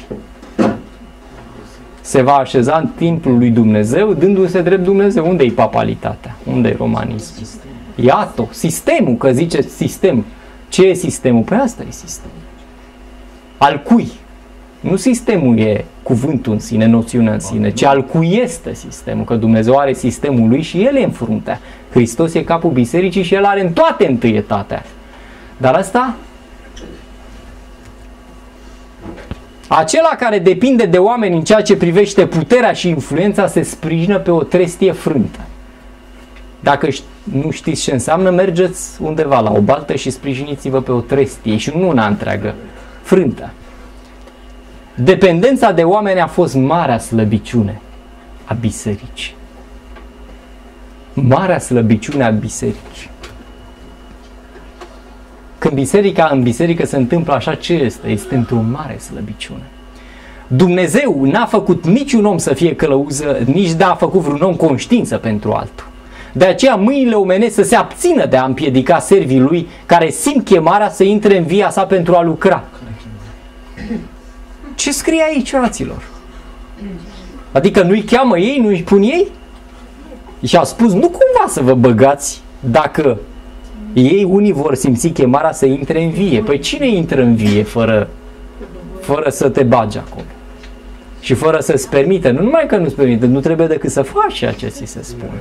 Se va așeza în timpul lui Dumnezeu, dându-se drept Dumnezeu. Unde-i papalitatea? Unde-i romanismul? Iată, sistemul, că zice sistem. Ce e sistemul? Păi asta e sistemul. Al cui? Nu sistemul e cuvântul în sine, noțiunea în sine, ci al cui este sistemul, că Dumnezeu are sistemul lui și El e în fruntea. Hristos e capul bisericii și El are în toate întâietatea. Dar asta, acela care depinde de oameni în ceea ce privește puterea și influența se sprijină pe o trestie frântă. Dacă nu știți ce înseamnă, mergeți undeva la o baltă și sprijiniți-vă pe o trestie și nu una întreagă, frântă. Dependența de oameni a fost marea slăbiciune. a bisericii. Marea slăbiciune a bisericii. Când biserica, în biserică se întâmplă așa, ce este? Este într-o mare slăbiciune. Dumnezeu n-a făcut niciun om să fie călăuză, nici n-a făcut vreun om conștiință pentru altul. De aceea mâinile omenești să se abțină de a împiedica servii lui care simt chemarea să intre în via sa pentru a lucra. Ce scrie aici, fraților? Adică nu-i cheamă ei, nu-i pun ei? Și a spus, nu cumva să vă băgați dacă ei unii vor simți chemarea să intre în vie. Păi cine intră în vie fără, fără să te bagi acolo? Și fără să-ți permite, nu numai că nu-ți permite, nu trebuie decât să faci ceea ce ți se spune.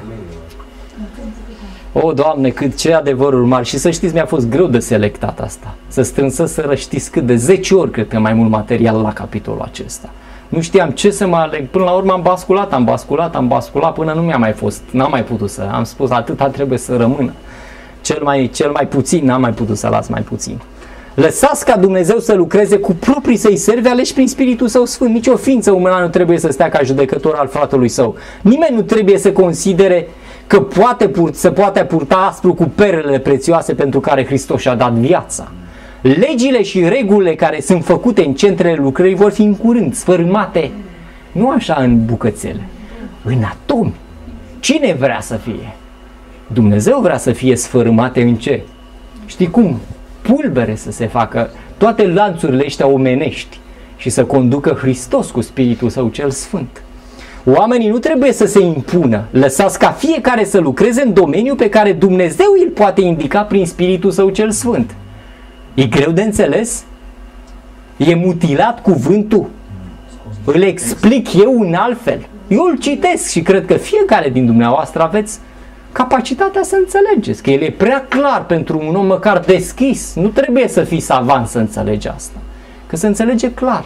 O, Doamne, cât ce adevăruri mari. Și să știți, mi-a fost greu de selectat asta. Să strânsă să știți cât de zece ori, cred că mai mult material la capitolul acesta. Nu știam ce să mă aleg. Până la urmă am basculat, am basculat, am basculat până nu mi-a mai fost. N-am mai putut să. Am spus atâta trebuie să rămână. Cel mai, cel mai puțin, n-am mai putut să las mai puțin. Lăsați ca Dumnezeu să lucreze cu proprii săi servi aleși prin Spiritul Său Sfânt. Nici o ființă umană nu trebuie să stea ca judecător al fratelui său. Nimeni nu trebuie să considere că poate pur, se poate purta aspru cu perlele prețioase pentru care Hristos și-a dat viața. Legile și regulile care sunt făcute în centrele lucrării vor fi în curând sfărâmate, nu așa în bucățele, în atomi. Cine vrea să fie? Dumnezeu vrea să fie sfărâmate în ce? Știi cum? Pulbere să se facă toate lanțurile ăștia omenești și să conducă Hristos cu Spiritul Său cel Sfânt. Oamenii nu trebuie să se impună, lăsați ca fiecare să lucreze în domeniul pe care Dumnezeu îl poate indica prin Spiritul Său cel Sfânt. E greu de înțeles? E mutilat cuvântul? Îl explic eu în altfel? Eu îl citesc și cred că fiecare din dumneavoastră aveți capacitatea să înțelegeți, că el e prea clar pentru un om măcar deschis. Nu trebuie să fii savant să înțelegi asta, că se înțelege clar.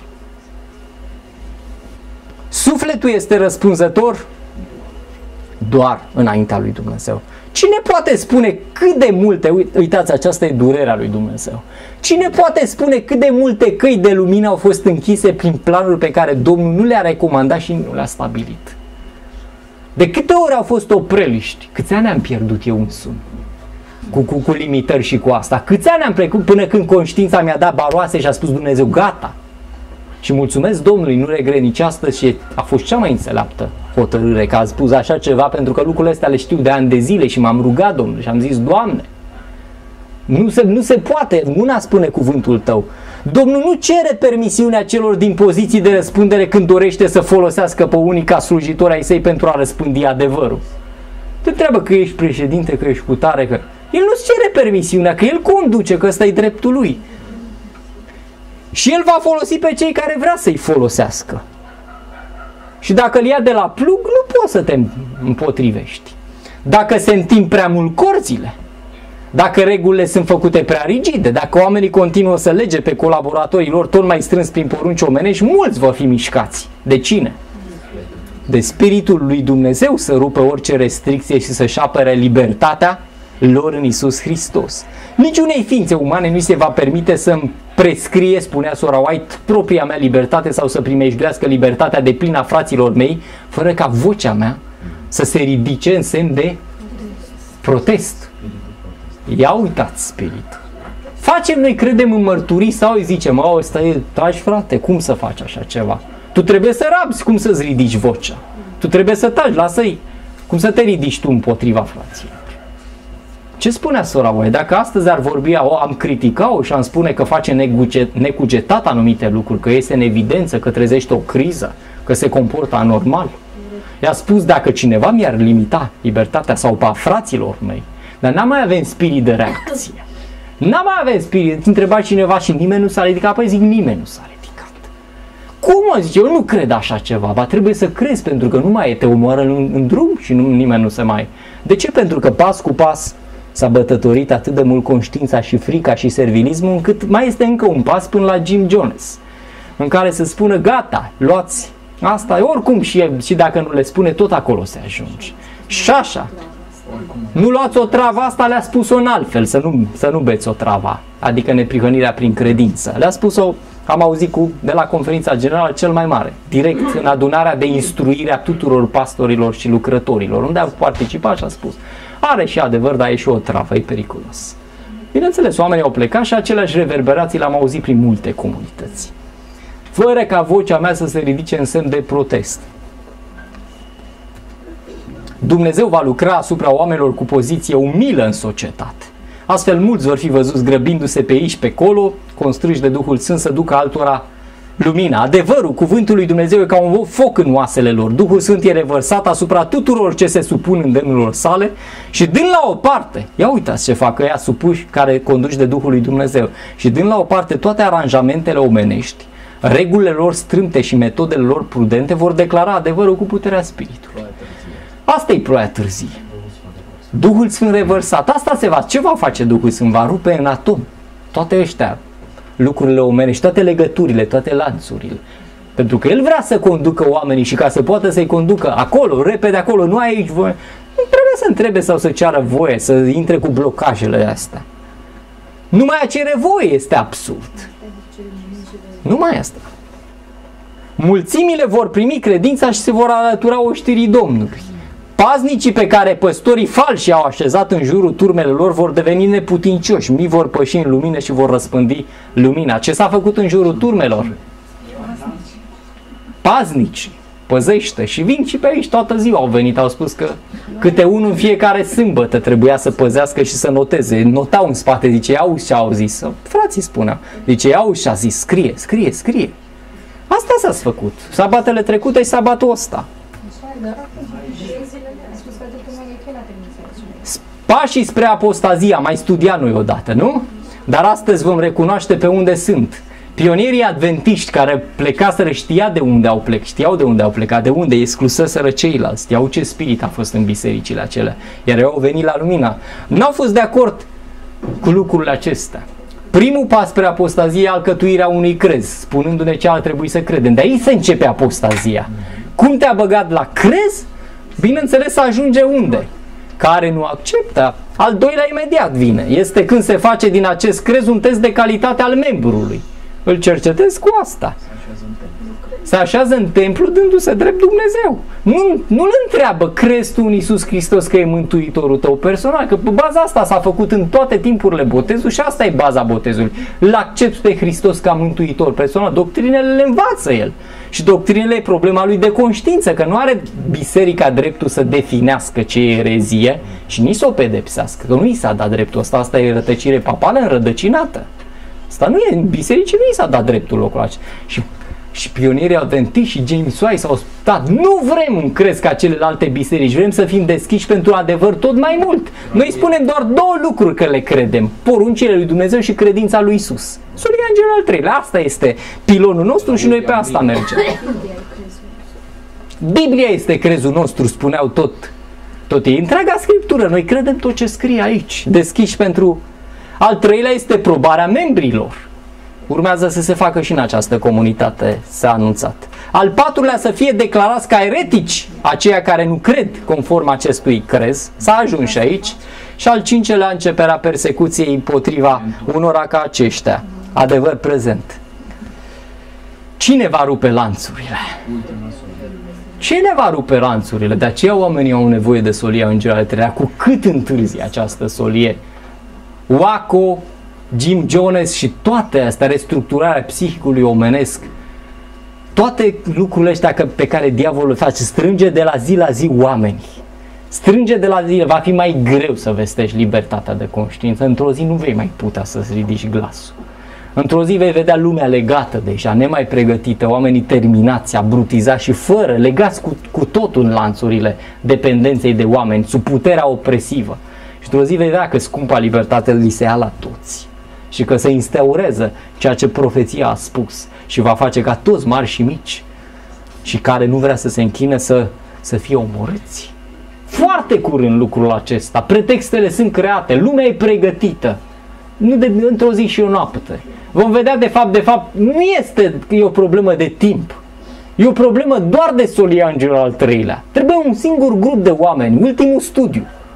Sufletul este răspunzător doar înaintea lui Dumnezeu. Cine poate spune cât de multe, uitați, aceasta e durerea lui Dumnezeu. Cine poate spune cât de multe căi de lumină au fost închise prin planul pe care Domnul nu le-a recomandat și nu le-a stabilit? De câte ori au fost opreliști? Câți ani am pierdut eu însumi? Cu, cu, cu limitări și cu asta. Câți ani am plecut până când conștiința mi-a dat baroase și a spus Dumnezeu, gata. Și mulțumesc Domnului, nu regret nici astăzi și a fost cea mai înțeleaptă hotărâre că a spus așa ceva, pentru că lucrurile astea le știu de ani de zile și m-am rugat Domnului și am zis, Doamne, nu se, nu se poate, una spune cuvântul Tău. Domnul nu cere permisiunea celor din poziții de răspundere când dorește să folosească pe unii ca slujitori ai săi pentru a răspândi adevărul. Te întreabă că ești președinte, că ești cutare, că el nu-ți cere permisiunea, că el conduce, că ăsta e dreptul lui. Și el va folosi pe cei care vrea să-i folosească. Și dacă îl ia de la plug, nu poți să te împotrivești. Dacă se întind prea mult corțile, dacă regulile sunt făcute prea rigide, dacă oamenii continuă să lege pe colaboratorii lor tot mai strâns prin porunci omenești, mulți vor fi mișcați. De cine? De Spiritul lui Dumnezeu să rupă orice restricție și să-și apere libertatea lor în Iisus Hristos. Niciunei ființe umane nu se va permite să-mi prescrie, spunea sora White, propria mea libertate sau să primejduiască libertatea de plină a fraților mei, fără ca vocea mea să se ridice în semn de protest. Ia uitați spiritul. Facem, noi credem în mărturii sau îi zicem, mă, ăsta e, taci frate, cum să faci așa ceva? Tu trebuie să rabzi, cum să-ți ridici vocea? Tu trebuie să taci, lasă-i. Cum să te ridici tu împotriva fraților? Ce spunea sora White? Dacă astăzi ar vorbi, o, am criticat-o și am spune că face necugetat anumite lucruri, că este în evidență, că trezește o criză, că se comportă anormal. I-a spus, dacă cineva mi-ar limita libertatea sau pe a fraților mei, dar n-am mai avem spirit de reacție. N-am mai avem spirit. Îți întreba cineva și nimeni nu s-a ridicat. Păi zic, nimeni nu s-a ridicat. Cum mă zice? Eu nu cred așa ceva. Ba trebuie să crezi, pentru că nu mai e, te omoară în, în drum și nu, nimeni nu se mai... De ce? Pentru că pas cu pas s-a bătătorit atât de mult conștiința și frica și servilismul, încât mai este încă un pas până la Jim Jones, în care să spună, gata, luați asta, oricum și, și dacă nu le spune, tot acolo se ajunge. Și așa. Nu luați o travă, asta le-a spus-o în altfel, să nu, să nu beți o travă, adică neprihănirea prin credință. Le-a spus-o, am auzit cu, de la conferința generală cel mai mare, direct în adunarea de instruire a tuturor pastorilor și lucrătorilor, unde am participat și a spus, are și adevăr, dar e și o travă, e periculos. Bineînțeles, oamenii au plecat și aceleași reverberații le-am auzit prin multe comunități. Fără ca vocea mea să se ridice în semn de protest. Dumnezeu va lucra asupra oamenilor cu poziție umilă în societate. Astfel mulți vor fi văzuți grăbindu-se pe aici, pe colo, constrâși de Duhul Sfânt să ducă altora lumina. Adevărul cuvântului lui Dumnezeu e ca un foc în oasele lor. Duhul Sfânt e revărsat asupra tuturor ce se supun îndemnurilor sale și dând la o parte, ia uitați ce fac ăia supuși care conduci de Duhul lui Dumnezeu, și dând la o parte toate aranjamentele omenești, regulile lor strâmte și metodele lor prudente vor declara adevărul cu puterea Spiritului. Asta e ploaia târzie. Duhul Sfânt revărsat. Asta se va. Ce va face Duhul Sfânt? Va rupe în atom toate ăștia, lucrurile omenești, toate legăturile, toate lanțurile. Pentru că El vrea să conducă oamenii și ca să poată să-i conducă acolo, repede acolo, nu aici voie. Nu trebuie să întrebe sau să ceară voie, să intre cu blocajele astea. Numai a cere voie este absurd. Numai asta. Mulțimile vor primi credința și se vor alătura oștirii Domnului. Paznicii pe care păstorii falși au așezat în jurul turmelor lor vor deveni neputincioși. Mii vor păși în lumină și vor răspândi lumina. Ce s-a făcut în jurul turmelor? Paznici. Păzește. Și vin și pe aici toată ziua au venit. Au spus că câte unul în fiecare sâmbătă trebuia să păzească și să noteze. Notau în spate. Zice, auzi ce au zis. Frații spuneau. Zice, auzi ce a zis. Scrie, scrie, scrie. Asta s-a făcut. Sabatele trecute și sabatul ăsta. Pașii spre apostazia, mai studia noi odată, nu? Dar astăzi vom recunoaște pe unde sunt. Pionierii adventiști care plecaseră știa de unde au plecat, știau de unde au plecat, de unde excluseseră ceilalți, știau ce spirit a fost în bisericile acelea, iar ei au venit la lumina. N-au fost de acord cu lucrurile acestea. Primul pas spre apostazie e alcătuirea unui crez, spunându-ne ce ar trebui să credem. De aici se începe apostazia. Cum te-a băgat la crez? Bineînțeles, ajunge unde? Care nu acceptă. Al doilea imediat vine. Este când se face din acest crez un test de calitate al membrului. Îl cercetez cu asta. Se așează în templu dându-se drept Dumnezeu. Nu, nu-l întreabă, crezi tu în Iisus Hristos că e mântuitorul tău personal? Că pe baza asta s-a făcut în toate timpurile botezul și asta e baza botezului. L-accepți pe Hristos ca mântuitor personal. Doctrinele le învață el. Și doctrinele e problema lui de conștiință, că nu are biserica dreptul să definească ce e erezie și nici să o pedepsească, că nu i s-a dat dreptul ăsta, asta e rătăcire papală înrădăcinată. Asta nu e, în biserici nu i s-a dat dreptul locul acesta. Și Și pionierii adventiști și James White s-au stat, nu vrem un crez ca celelalte biserici, vrem să fim deschiși pentru adevăr tot mai mult. Noi spunem doar două lucruri că le credem, poruncile lui Dumnezeu și credința lui Isus. Solia Îngerul al treilea, asta este pilonul nostru și noi pe asta mergem. Biblia este crezul nostru, spuneau tot, tot ei, întreaga Scriptură, noi credem tot ce scrie aici, deschiși pentru... Al treilea este probarea membrilor. Urmează să se facă și în această comunitate, s-a anunțat. Al patrulea, să fie declarați ca eretici aceia care nu cred conform acestui crez, s-a ajuns și aici. Și al cincelea, începerea persecuției împotriva unora ca aceștia. Adevăr prezent. Cine va rupe lanțurile? Cine va rupe lanțurile? De aceea oamenii au nevoie de solia Îngerului al treilea. Cu cât întârzi această solie? Waco, Jim Jones și toate astea, restructurarea psihicului omenesc, toate lucrurile astea pe care diavolul le face, strânge de la zi la zi oamenii. Strânge de la zi, va fi mai greu să vestești libertatea de conștiință. Într-o zi nu vei mai putea să-ți ridici glasul. Într-o zi vei vedea lumea legată deja, nemai pregătită, oamenii terminați, abrutizați și fără, legați cu, cu totul în lanțurile dependenței de oameni, sub puterea opresivă. Și într-o zi vei vedea că scumpa libertate li se ia la toți. Și că se instaurează ceea ce profeția a spus și va face ca toți mari și mici și care nu vrea să se închine să, să fie omorâți. Foarte curând lucrul acesta, pretextele sunt create, lumea e pregătită, nu de într-o zi și o noapte. Vom vedea de fapt, de fapt, nu este e o problemă de timp, e o problemă doar de solia Îngerului al treilea. Trebuie un singur grup de oameni, ultimul studiu,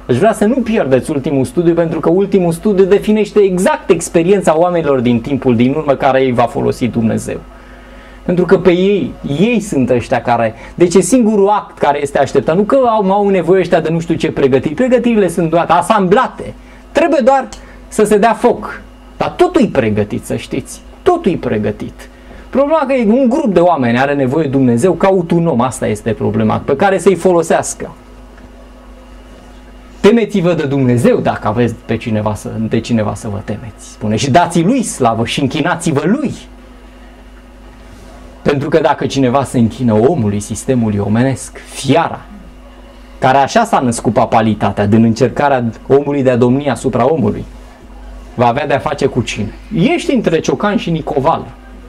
Aș vrea să nu pierdeți ultimul studiu, pentru că ultimul studiu definește exact experiența oamenilor din timpul din urmă care ei va folosi Dumnezeu. Pentru că pe ei, ei sunt ăștia care... Deci e singurul act care este așteptat. Nu că au, au nevoie ăștia de nu știu ce pregătiri. Pregătirile sunt doar asamblate. Trebuie doar să se dea foc. Dar totul e pregătit, să știți. Totul e pregătit. Problema că un grup de oameni are nevoie de Dumnezeu ca un om. Asta este problema, pe care să-i folosească. Temeți-vă de Dumnezeu dacă aveți pe cineva să, de cineva să vă temeți. Spune, și dați-i lui slavă și închinați-vă lui. Pentru că dacă cineva se închină omului, sistemului omenesc, fiara, care așa s-a născut papalitatea, din încercarea omului de a domni asupra omului, va avea de-a face cu cine? Ești între Ciocan și Nicoval.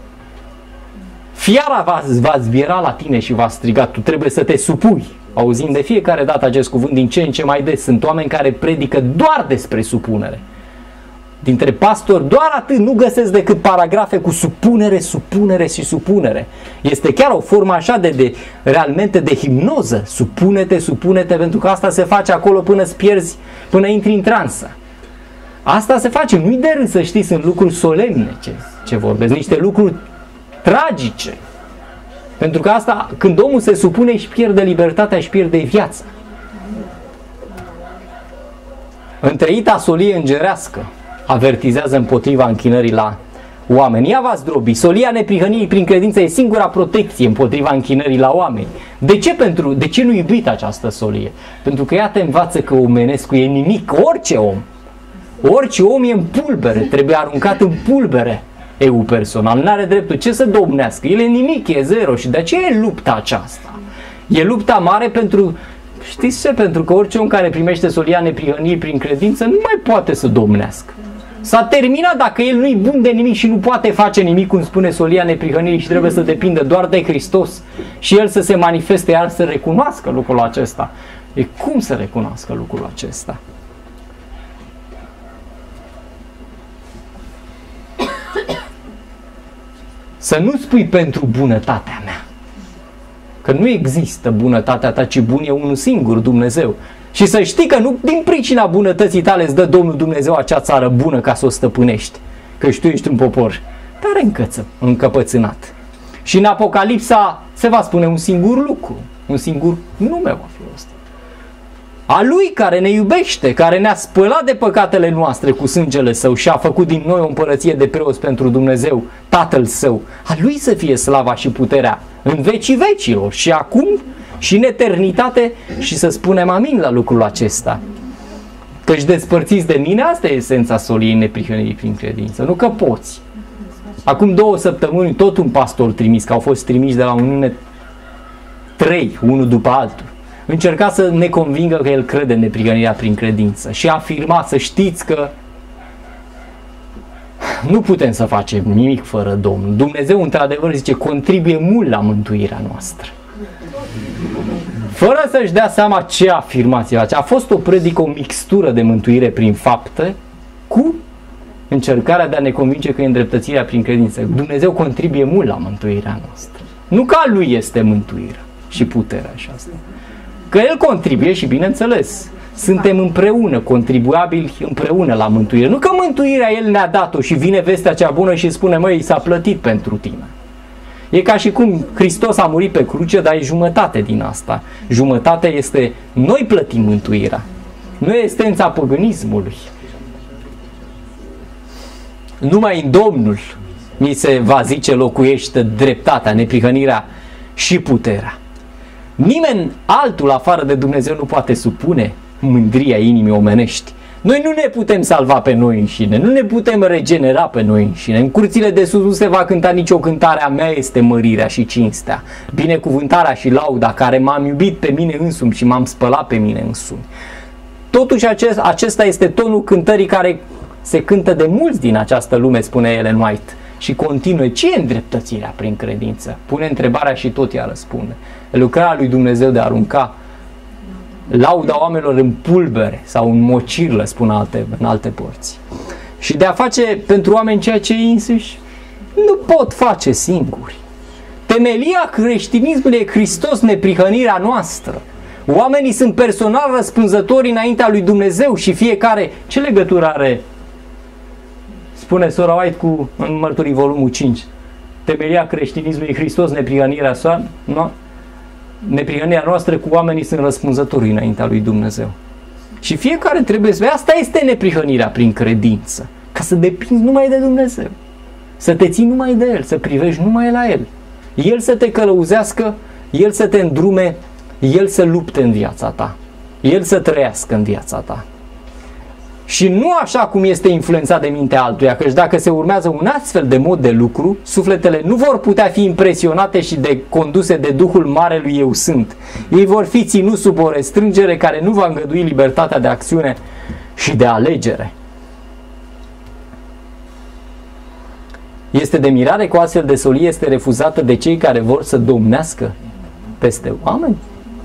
Fiara va, va zbiera la tine și va striga, tu trebuie să te supui. Auzind de fiecare dată acest cuvânt din ce în ce mai des. Sunt oameni care predică doar despre supunere. Dintre pastori doar atât, nu găsesc decât paragrafe cu supunere, supunere și supunere. Este chiar o formă așa de, de realmente de hipnoză. Supune-te, supune-te, pentru că asta se face acolo până îți pierzi, până intri în transă. Asta se face, nu-i de râs, să știi, sunt lucruri solemne ce, ce vorbesc, niște lucruri tragice. Pentru că asta, când omul se supune, își pierde libertatea, își pierde viața. Întreita solie îngerească avertizează împotriva închinării la oameni. Ea va zdrobi. Solia neprihănirii prin credință e singura protecție împotriva închinării la oameni. De ce, pentru, de ce nu iubit această solie? Pentru că ea te învață că omenescul e nimic. Orice om. Orice om e în pulbere. Trebuie aruncat în pulbere. Eu personal n-are dreptul ce să domnească. El e nimic, e zero. Și de aceea e lupta aceasta. E lupta mare pentru... Știți ce? Pentru că orice om care primește solia neprihănirii prin credință nu mai poate să domnească. S-a terminat dacă el nu-i bun de nimic și nu poate face nimic, cum spune solia neprihănirii, și trebuie să depindă doar de Hristos și el să se manifeste, iar să recunoască lucrul acesta. E cum să recunoască lucrul acesta? Să nu spui pentru bunătatea mea. Că nu există bunătatea ta, ci bun e unul singur, Dumnezeu. Și să știi că nu din pricina bunătății tale îți dă Domnul Dumnezeu acea țară bună ca să o stăpânești. Că și tu ești un popor tare încăță, încăpățânat. Și în Apocalipsa se va spune un singur lucru, un singur nume va fi ăsta. A Lui care ne iubește, care ne-a spălat de păcatele noastre cu sângele Său și a făcut din noi o împărăție de preoți pentru Dumnezeu, Tatăl Său. A Lui să fie slava și puterea în vecii vecilor și acum și în eternitate, și să spunem amin la lucrul acesta. Că-și despărțiți de mine, asta e esența soliei neprihănirii prin credință, nu că poți. Acum două săptămâni tot un pastor trimis, că au fost trimiși de la Uniune trei, unul după altul. Încerca să ne convingă că el crede în neprihănirea prin credință și a afirmat, să știți că nu putem să facem nimic fără Domnul. Dumnezeu, într-adevăr, zice, contribuie mult la mântuirea noastră. Fără să-și dea seama ce afirmație face. A fost o predică, o mixtură de mântuire prin fapte cu încercarea de a ne convinge că e îndreptățirea prin credință. Dumnezeu contribuie mult la mântuirea noastră. Nu că a Lui este mântuirea și puterea și asta. Că El contribuie și, bineînțeles, suntem împreună, contribuabili împreună la mântuire. Nu că mântuirea El ne-a dat-o și vine vestea cea bună și spune, măi, s-a plătit pentru tine. E ca și cum Hristos a murit pe cruce, dar e jumătate din asta. Jumătatea este, noi plătim mântuirea. Nu e esența păgânismului. Numai în Domnul mi se va zice locuiește dreptatea, neprihănirea și puterea. Nimeni altul afară de Dumnezeu nu poate supune mândria inimii omenești. Noi nu ne putem salva pe noi înșine, nu ne putem regenera pe noi înșine. În curțile de sus nu se va cânta nicio cântare, a mea este mărirea și cinstea, binecuvântarea și lauda, care m-am iubit pe mine însumi și m-am spălat pe mine însumi. Totuși acest, acesta este tonul cântării care se cântă de mulți din această lume, spune Ellen White. Și continuă, ce e îndreptățirea prin credință? Pune întrebarea și tot ea răspunde. Lucrarea lui Dumnezeu de a arunca lauda oamenilor în pulbere sau în mocirlă, spun alte, în alte părți. Și de a face pentru oameni ceea ce ei însuși nu pot face singuri. Temelia creștinismului e Hristos, neprihănirea noastră. Oamenii sunt personal răspunzători înaintea lui Dumnezeu și fiecare... Ce legătură are, spune sora White cu, în Mărturii volumul cinci, temelia creștinismului Hristos, neprihănirea sa, nu? Neprihănirea noastră cu oamenii sunt răspunzători înaintea lui Dumnezeu. Și fiecare trebuie să... Asta este neprihănirea prin credință. Ca să depinzi numai de Dumnezeu. Să te ții numai de El, să privești numai la El. El să te călăuzească, El să te îndrume, El să lupte în viața ta. El să trăiască în viața ta. Și nu așa cum este influențat de mintea altuia, căci dacă se urmează un astfel de mod de lucru, sufletele nu vor putea fi impresionate și de conduse de Duhul mare lui Eu Sunt. Ei vor fi ținuți sub o restrângere care nu va îngădui libertatea de acțiune și de alegere. Este de mirare că o astfel de solie este refuzată de cei care vor să domnească peste oameni?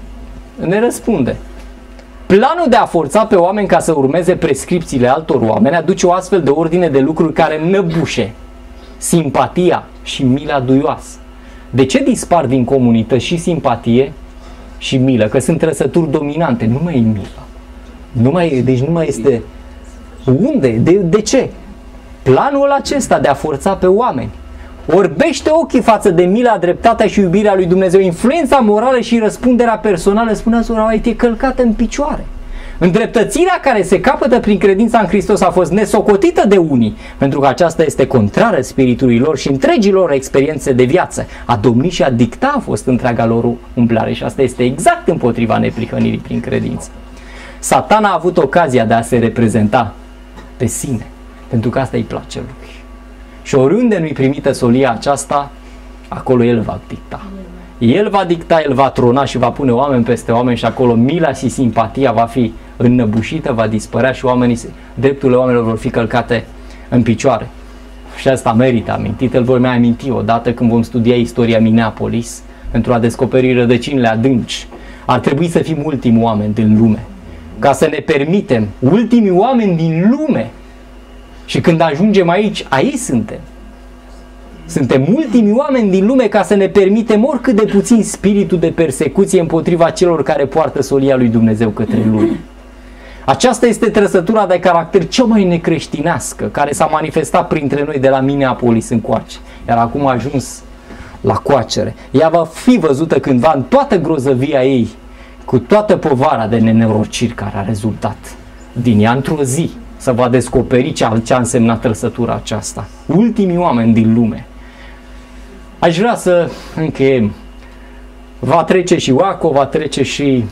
Ne răspunde. Planul de a forța pe oameni ca să urmeze prescripțiile altor oameni aduce o astfel de ordine de lucruri care năbușe simpatia și mila duioasă. De ce dispar din comunități și simpatie și milă? Că sunt trăsături dominante. Nu mai e milă. Nu mai e, deci nu mai este... Unde? De, de ce? Planul acesta de a forța pe oameni orbește ochii față de mila, dreptatea și iubirea lui Dumnezeu. Influența morală și răspunderea personală, spunea sora White, e călcată în picioare. Îndreptățirea care se capătă prin credința în Hristos a fost nesocotită de unii, pentru că aceasta este contrară spiritului lor și întregilor experiențe de viață. A domni și a dicta a fost întreaga lor umblare și asta este exact împotriva neprihănirii prin credință. Satana a avut ocazia de a se reprezenta pe sine, pentru că asta îi place lui. Și oriunde nu-i primită solia aceasta, acolo el va dicta. El va dicta, el va trona și va pune oameni peste oameni și acolo mila și simpatia va fi înnăbușită, va dispărea și oamenii, drepturile oamenilor vor fi călcate în picioare. Și asta merită amintit, îl voi mai aminti odată când vom studia istoria Minneapolis, pentru a descoperi rădăcinile adânci. Ar trebui să fim ultimii oameni din lume, ca să ne permitem, ultimii oameni din lume. Și când ajungem aici, aici suntem. Suntem ultimii oameni din lume ca să ne permitem oricât de puțin spiritul de persecuție împotriva celor care poartă solia lui Dumnezeu către Lui. Aceasta este trăsătura de caracter cea mai necreștinească care s-a manifestat printre noi de la Minneapolis încoace. Iar acum a ajuns la coacere. Ea va fi văzută cândva în toată grozăvia ei, cu toată povara de nenorociri care a rezultat din ea. Într-o zi să va descoperi ce a, ce a însemnat trăsătura aceasta. Ultimii oameni din lume. Aș vrea să încheiem. Va trece și Waco, va trece și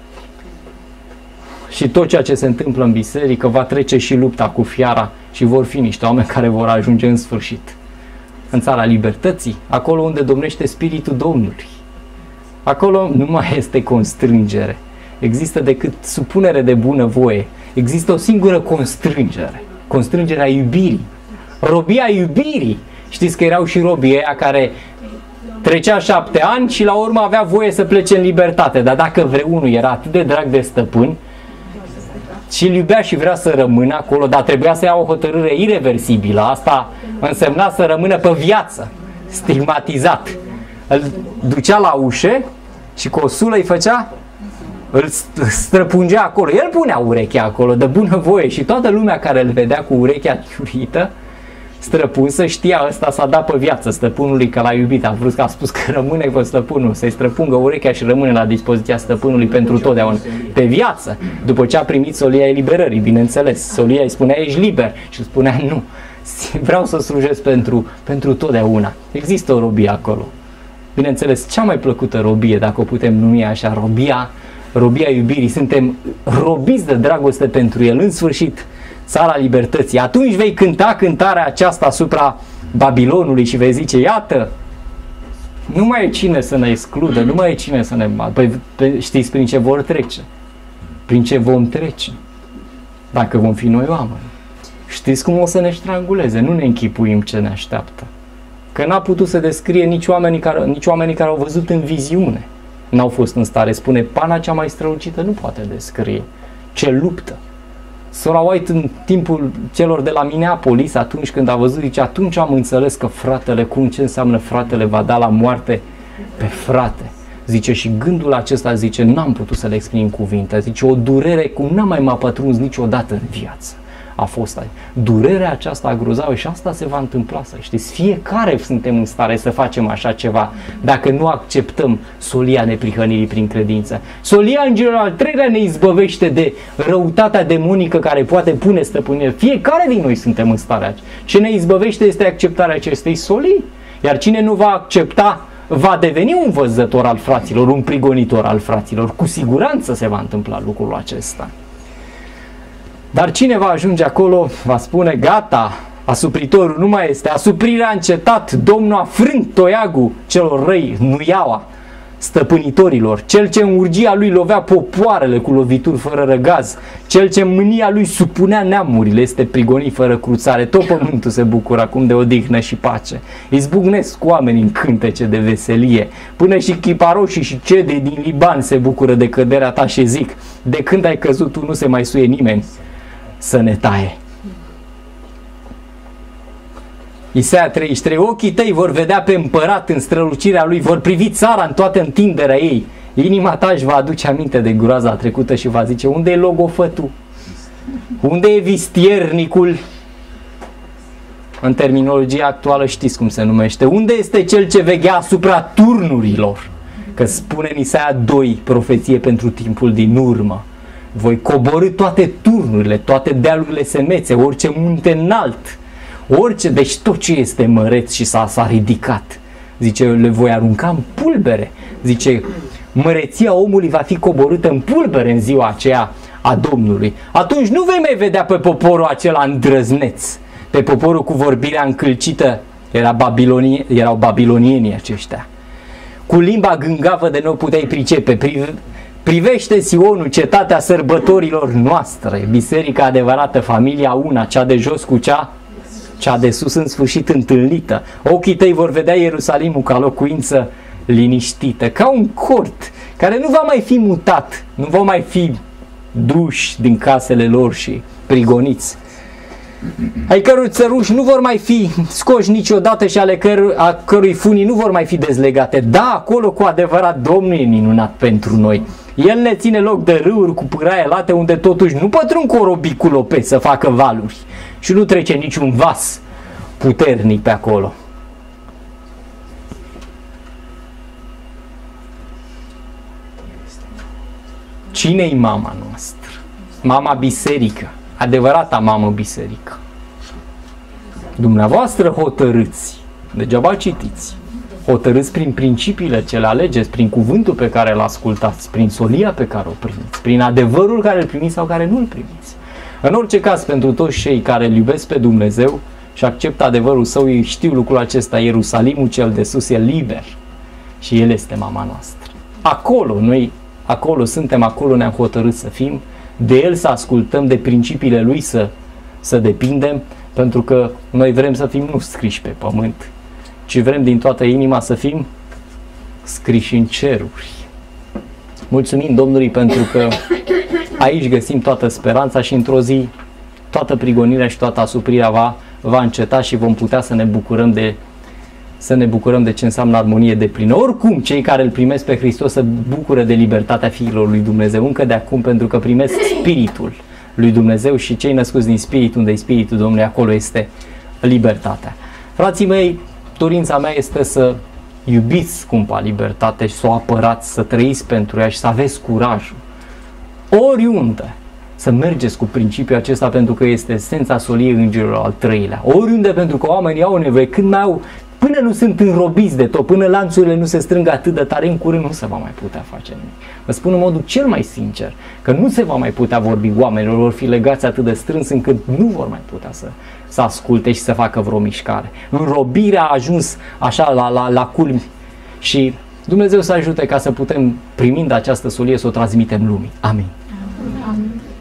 și tot ceea ce se întâmplă în biserică, va trece și lupta cu fiara și vor fi niște oameni care vor ajunge în sfârșit în țara libertății, acolo unde domnește Spiritul Domnului. Acolo nu mai este constrângere. Există decât supunere de bunăvoie. Există o singură constrângere. Constrângerea iubirii. Robia iubirii. Știți că erau și robii ăia care trecea șapte ani și la urmă avea voie să plece în libertate. Dar dacă vreunul era atât de drag de stăpân și îl iubea și vrea să rămână acolo, dar trebuia să ia o hotărâre ireversibilă. Asta însemna să rămână pe viață, stigmatizat. Îl ducea la ușă și cu o sulă îi făcea, îl străpungea acolo. El punea urechea acolo de bunăvoie și toată lumea care îl vedea cu urechea ciurită, străpunsă, știa, ăsta s-a dat pe viață stăpânului că l-a iubit. A vrut că a spus că rămâne cu stăpânul, să-i străpungă urechea și rămâne la dispoziția stăpânului pentru totdeauna. Pe viață, după ce a primit solia eliberării, bineînțeles. Solia îi spunea, ești liber. Și îl spunea, nu, vreau să slujesc pentru, pentru totdeauna. Există o robie acolo. Bineînțeles, cea mai plăcută robie, dacă o putem numi așa, robia, robia iubirii. Suntem robiți de dragoste pentru El, în sfârșit, țara libertății. Atunci vei cânta cântarea aceasta asupra Babilonului și vei zice, iată, nu mai e cine să ne excludă, nu mai e cine să ne... Păi, pe, știți prin ce vor trece? Prin ce vom trece? Dacă vom fi noi oameni. Știți cum o să ne stranguleze? Nu ne închipuim ce ne așteaptă. Că n-a putut să descrie nici oamenii care, nici oamenii care au văzut în viziune. N-au fost în stare. Spune, pana cea mai strălucită nu poate descrie. Ce luptă! Sora White, în timpul celor de la Minneapolis, atunci când a văzut, zice, atunci am înțeles că fratele, cum ce înseamnă fratele, va da la moarte pe frate. Zice, și gândul acesta, zice, n-am putut să le exprim în cuvinte. Zice, o durere cum n-am mai m-a pătruns niciodată în viață. A fost aia. Durerea aceasta grozavă și asta se va întâmpla, să știți. Fiecare suntem în stare să facem așa ceva dacă nu acceptăm solia neprihănirii prin credință. Solia îngerului al treilea ne izbăvește de răutatea demonică care poate pune stăpânire. Fiecare din noi suntem în starea aceea. Ce ne izbăvește este acceptarea acestei solii. Iar cine nu va accepta va deveni un văzător al fraților, un prigonitor al fraților. Cu siguranță se va întâmpla lucrul acesta. Dar cine va ajunge acolo va spune, gata, asupritorul nu mai este, asuprirea a încetat, Domnul a frânt toiagul celor răi, nuiaua stăpânitorilor, cel ce în urgia lui lovea popoarele cu lovituri fără răgaz, cel ce în mânia lui supunea neamurile, este prigonit fără cruțare, tot pământul se bucură acum de odihnă și pace. Izbucnesc oamenii în cântece de veselie, până și chiparoșii și cedrii din Liban se bucură de căderea ta și zic, de când ai căzut tu nu se mai suie nimeni să ne taie. Isaia treizeci și trei, ochii tăi vor vedea pe împărat în strălucirea lui, vor privi țara în toată întinderea ei. Inima ta își va aduce aminte de groaza trecută și va zice, unde e logofătul? Unde e vistiernicul? În terminologia actuală știți cum se numește. Unde este cel ce veghea asupra turnurilor? Că spune în Isaia doi, profeție pentru timpul din urmă. Voi coborî toate turnurile, toate dealurile semețe, orice munte înalt, orice, deci tot ce este măreț și s-a, s-a ridicat. Zice, le voi arunca în pulbere. Zice, măreția omului va fi coborâtă în pulbere în ziua aceea a Domnului. Atunci nu vei mai vedea pe poporul acela îndrăzneț, pe poporul cu vorbirea încălcită, era babilonie, erau babilonienii aceștia. Cu limba gângavă de nu puteai pricepe, priv, privește Sionul, cetatea sărbătorilor noastre, biserica adevărată, familia una, cea de jos cu cea, cea de sus în sfârșit întâlnită. Ochii tăi vor vedea Ierusalimul ca locuință liniștită, ca un cort care nu va mai fi mutat, nu va mai fi duși din casele lor și prigoniți, ai cărui țăruși nu vor mai fi scoși niciodată și ale căr a cărui funii nu vor mai fi dezlegate. Da, acolo cu adevărat Domnul e minunat pentru noi. El ne ține loc de râuri cu pâraie late unde totuși nu pătrund corobii cu lope să facă valuri și nu trece niciun vas puternic pe acolo. Cine-i mama noastră? Mama biserică, adevărata mamă biserică. Dumneavoastră hotărâți, degeaba citiți, hotărâți prin principiile ce le alegeți, prin cuvântul pe care îl ascultați, prin solia pe care o primiți, prin adevărul care îl primiți sau care nu îl primiți. În orice caz, pentru toți cei care îl iubesc pe Dumnezeu și acceptă adevărul său, ei știu lucrul acesta, Ierusalimul cel de sus e liber și El este mama noastră. Acolo, noi acolo suntem, acolo ne-am hotărât să fim, de El să ascultăm, de principiile Lui să, să depindem, pentru că noi vrem să fim nu scriși pe pământ, ci vrem din toată inima să fim scriși în ceruri. Mulțumim Domnului pentru că aici găsim toată speranța și într-o zi toată prigonirea și toată asuprirea va, va înceta și vom putea să ne bucurăm de să ne bucurăm de ce înseamnă armonie deplină. Oricum, cei care îl primesc pe Hristos se bucură de libertatea fiilor lui Dumnezeu încă de acum, pentru că primesc Spiritul lui Dumnezeu și cei născuți din Spirit, unde e Spiritul Domnului, acolo este libertatea. Frații mei, dorința mea este să iubiți scumpa libertate și să o apărați, să trăiți pentru ea și să aveți curajul oriunde să mergeți cu principiul acesta, pentru că este esența soliei îngerilor al treilea. Oriunde, pentru că oamenii au nevoie, când mai au, până nu sunt înrobiți de tot, până lanțurile nu se strâng atât de tare, în curând nu se va mai putea face nimic. Vă spun în modul cel mai sincer că nu se va mai putea vorbi, oamenilor vor fi legați atât de strâns încât nu vor mai putea să, să asculte și să facă vreo mișcare. Înrobirea a ajuns așa la, la, la culmi și Dumnezeu să ajute ca să putem, primind această solie, să o transmitem lumii. Amin. Amin.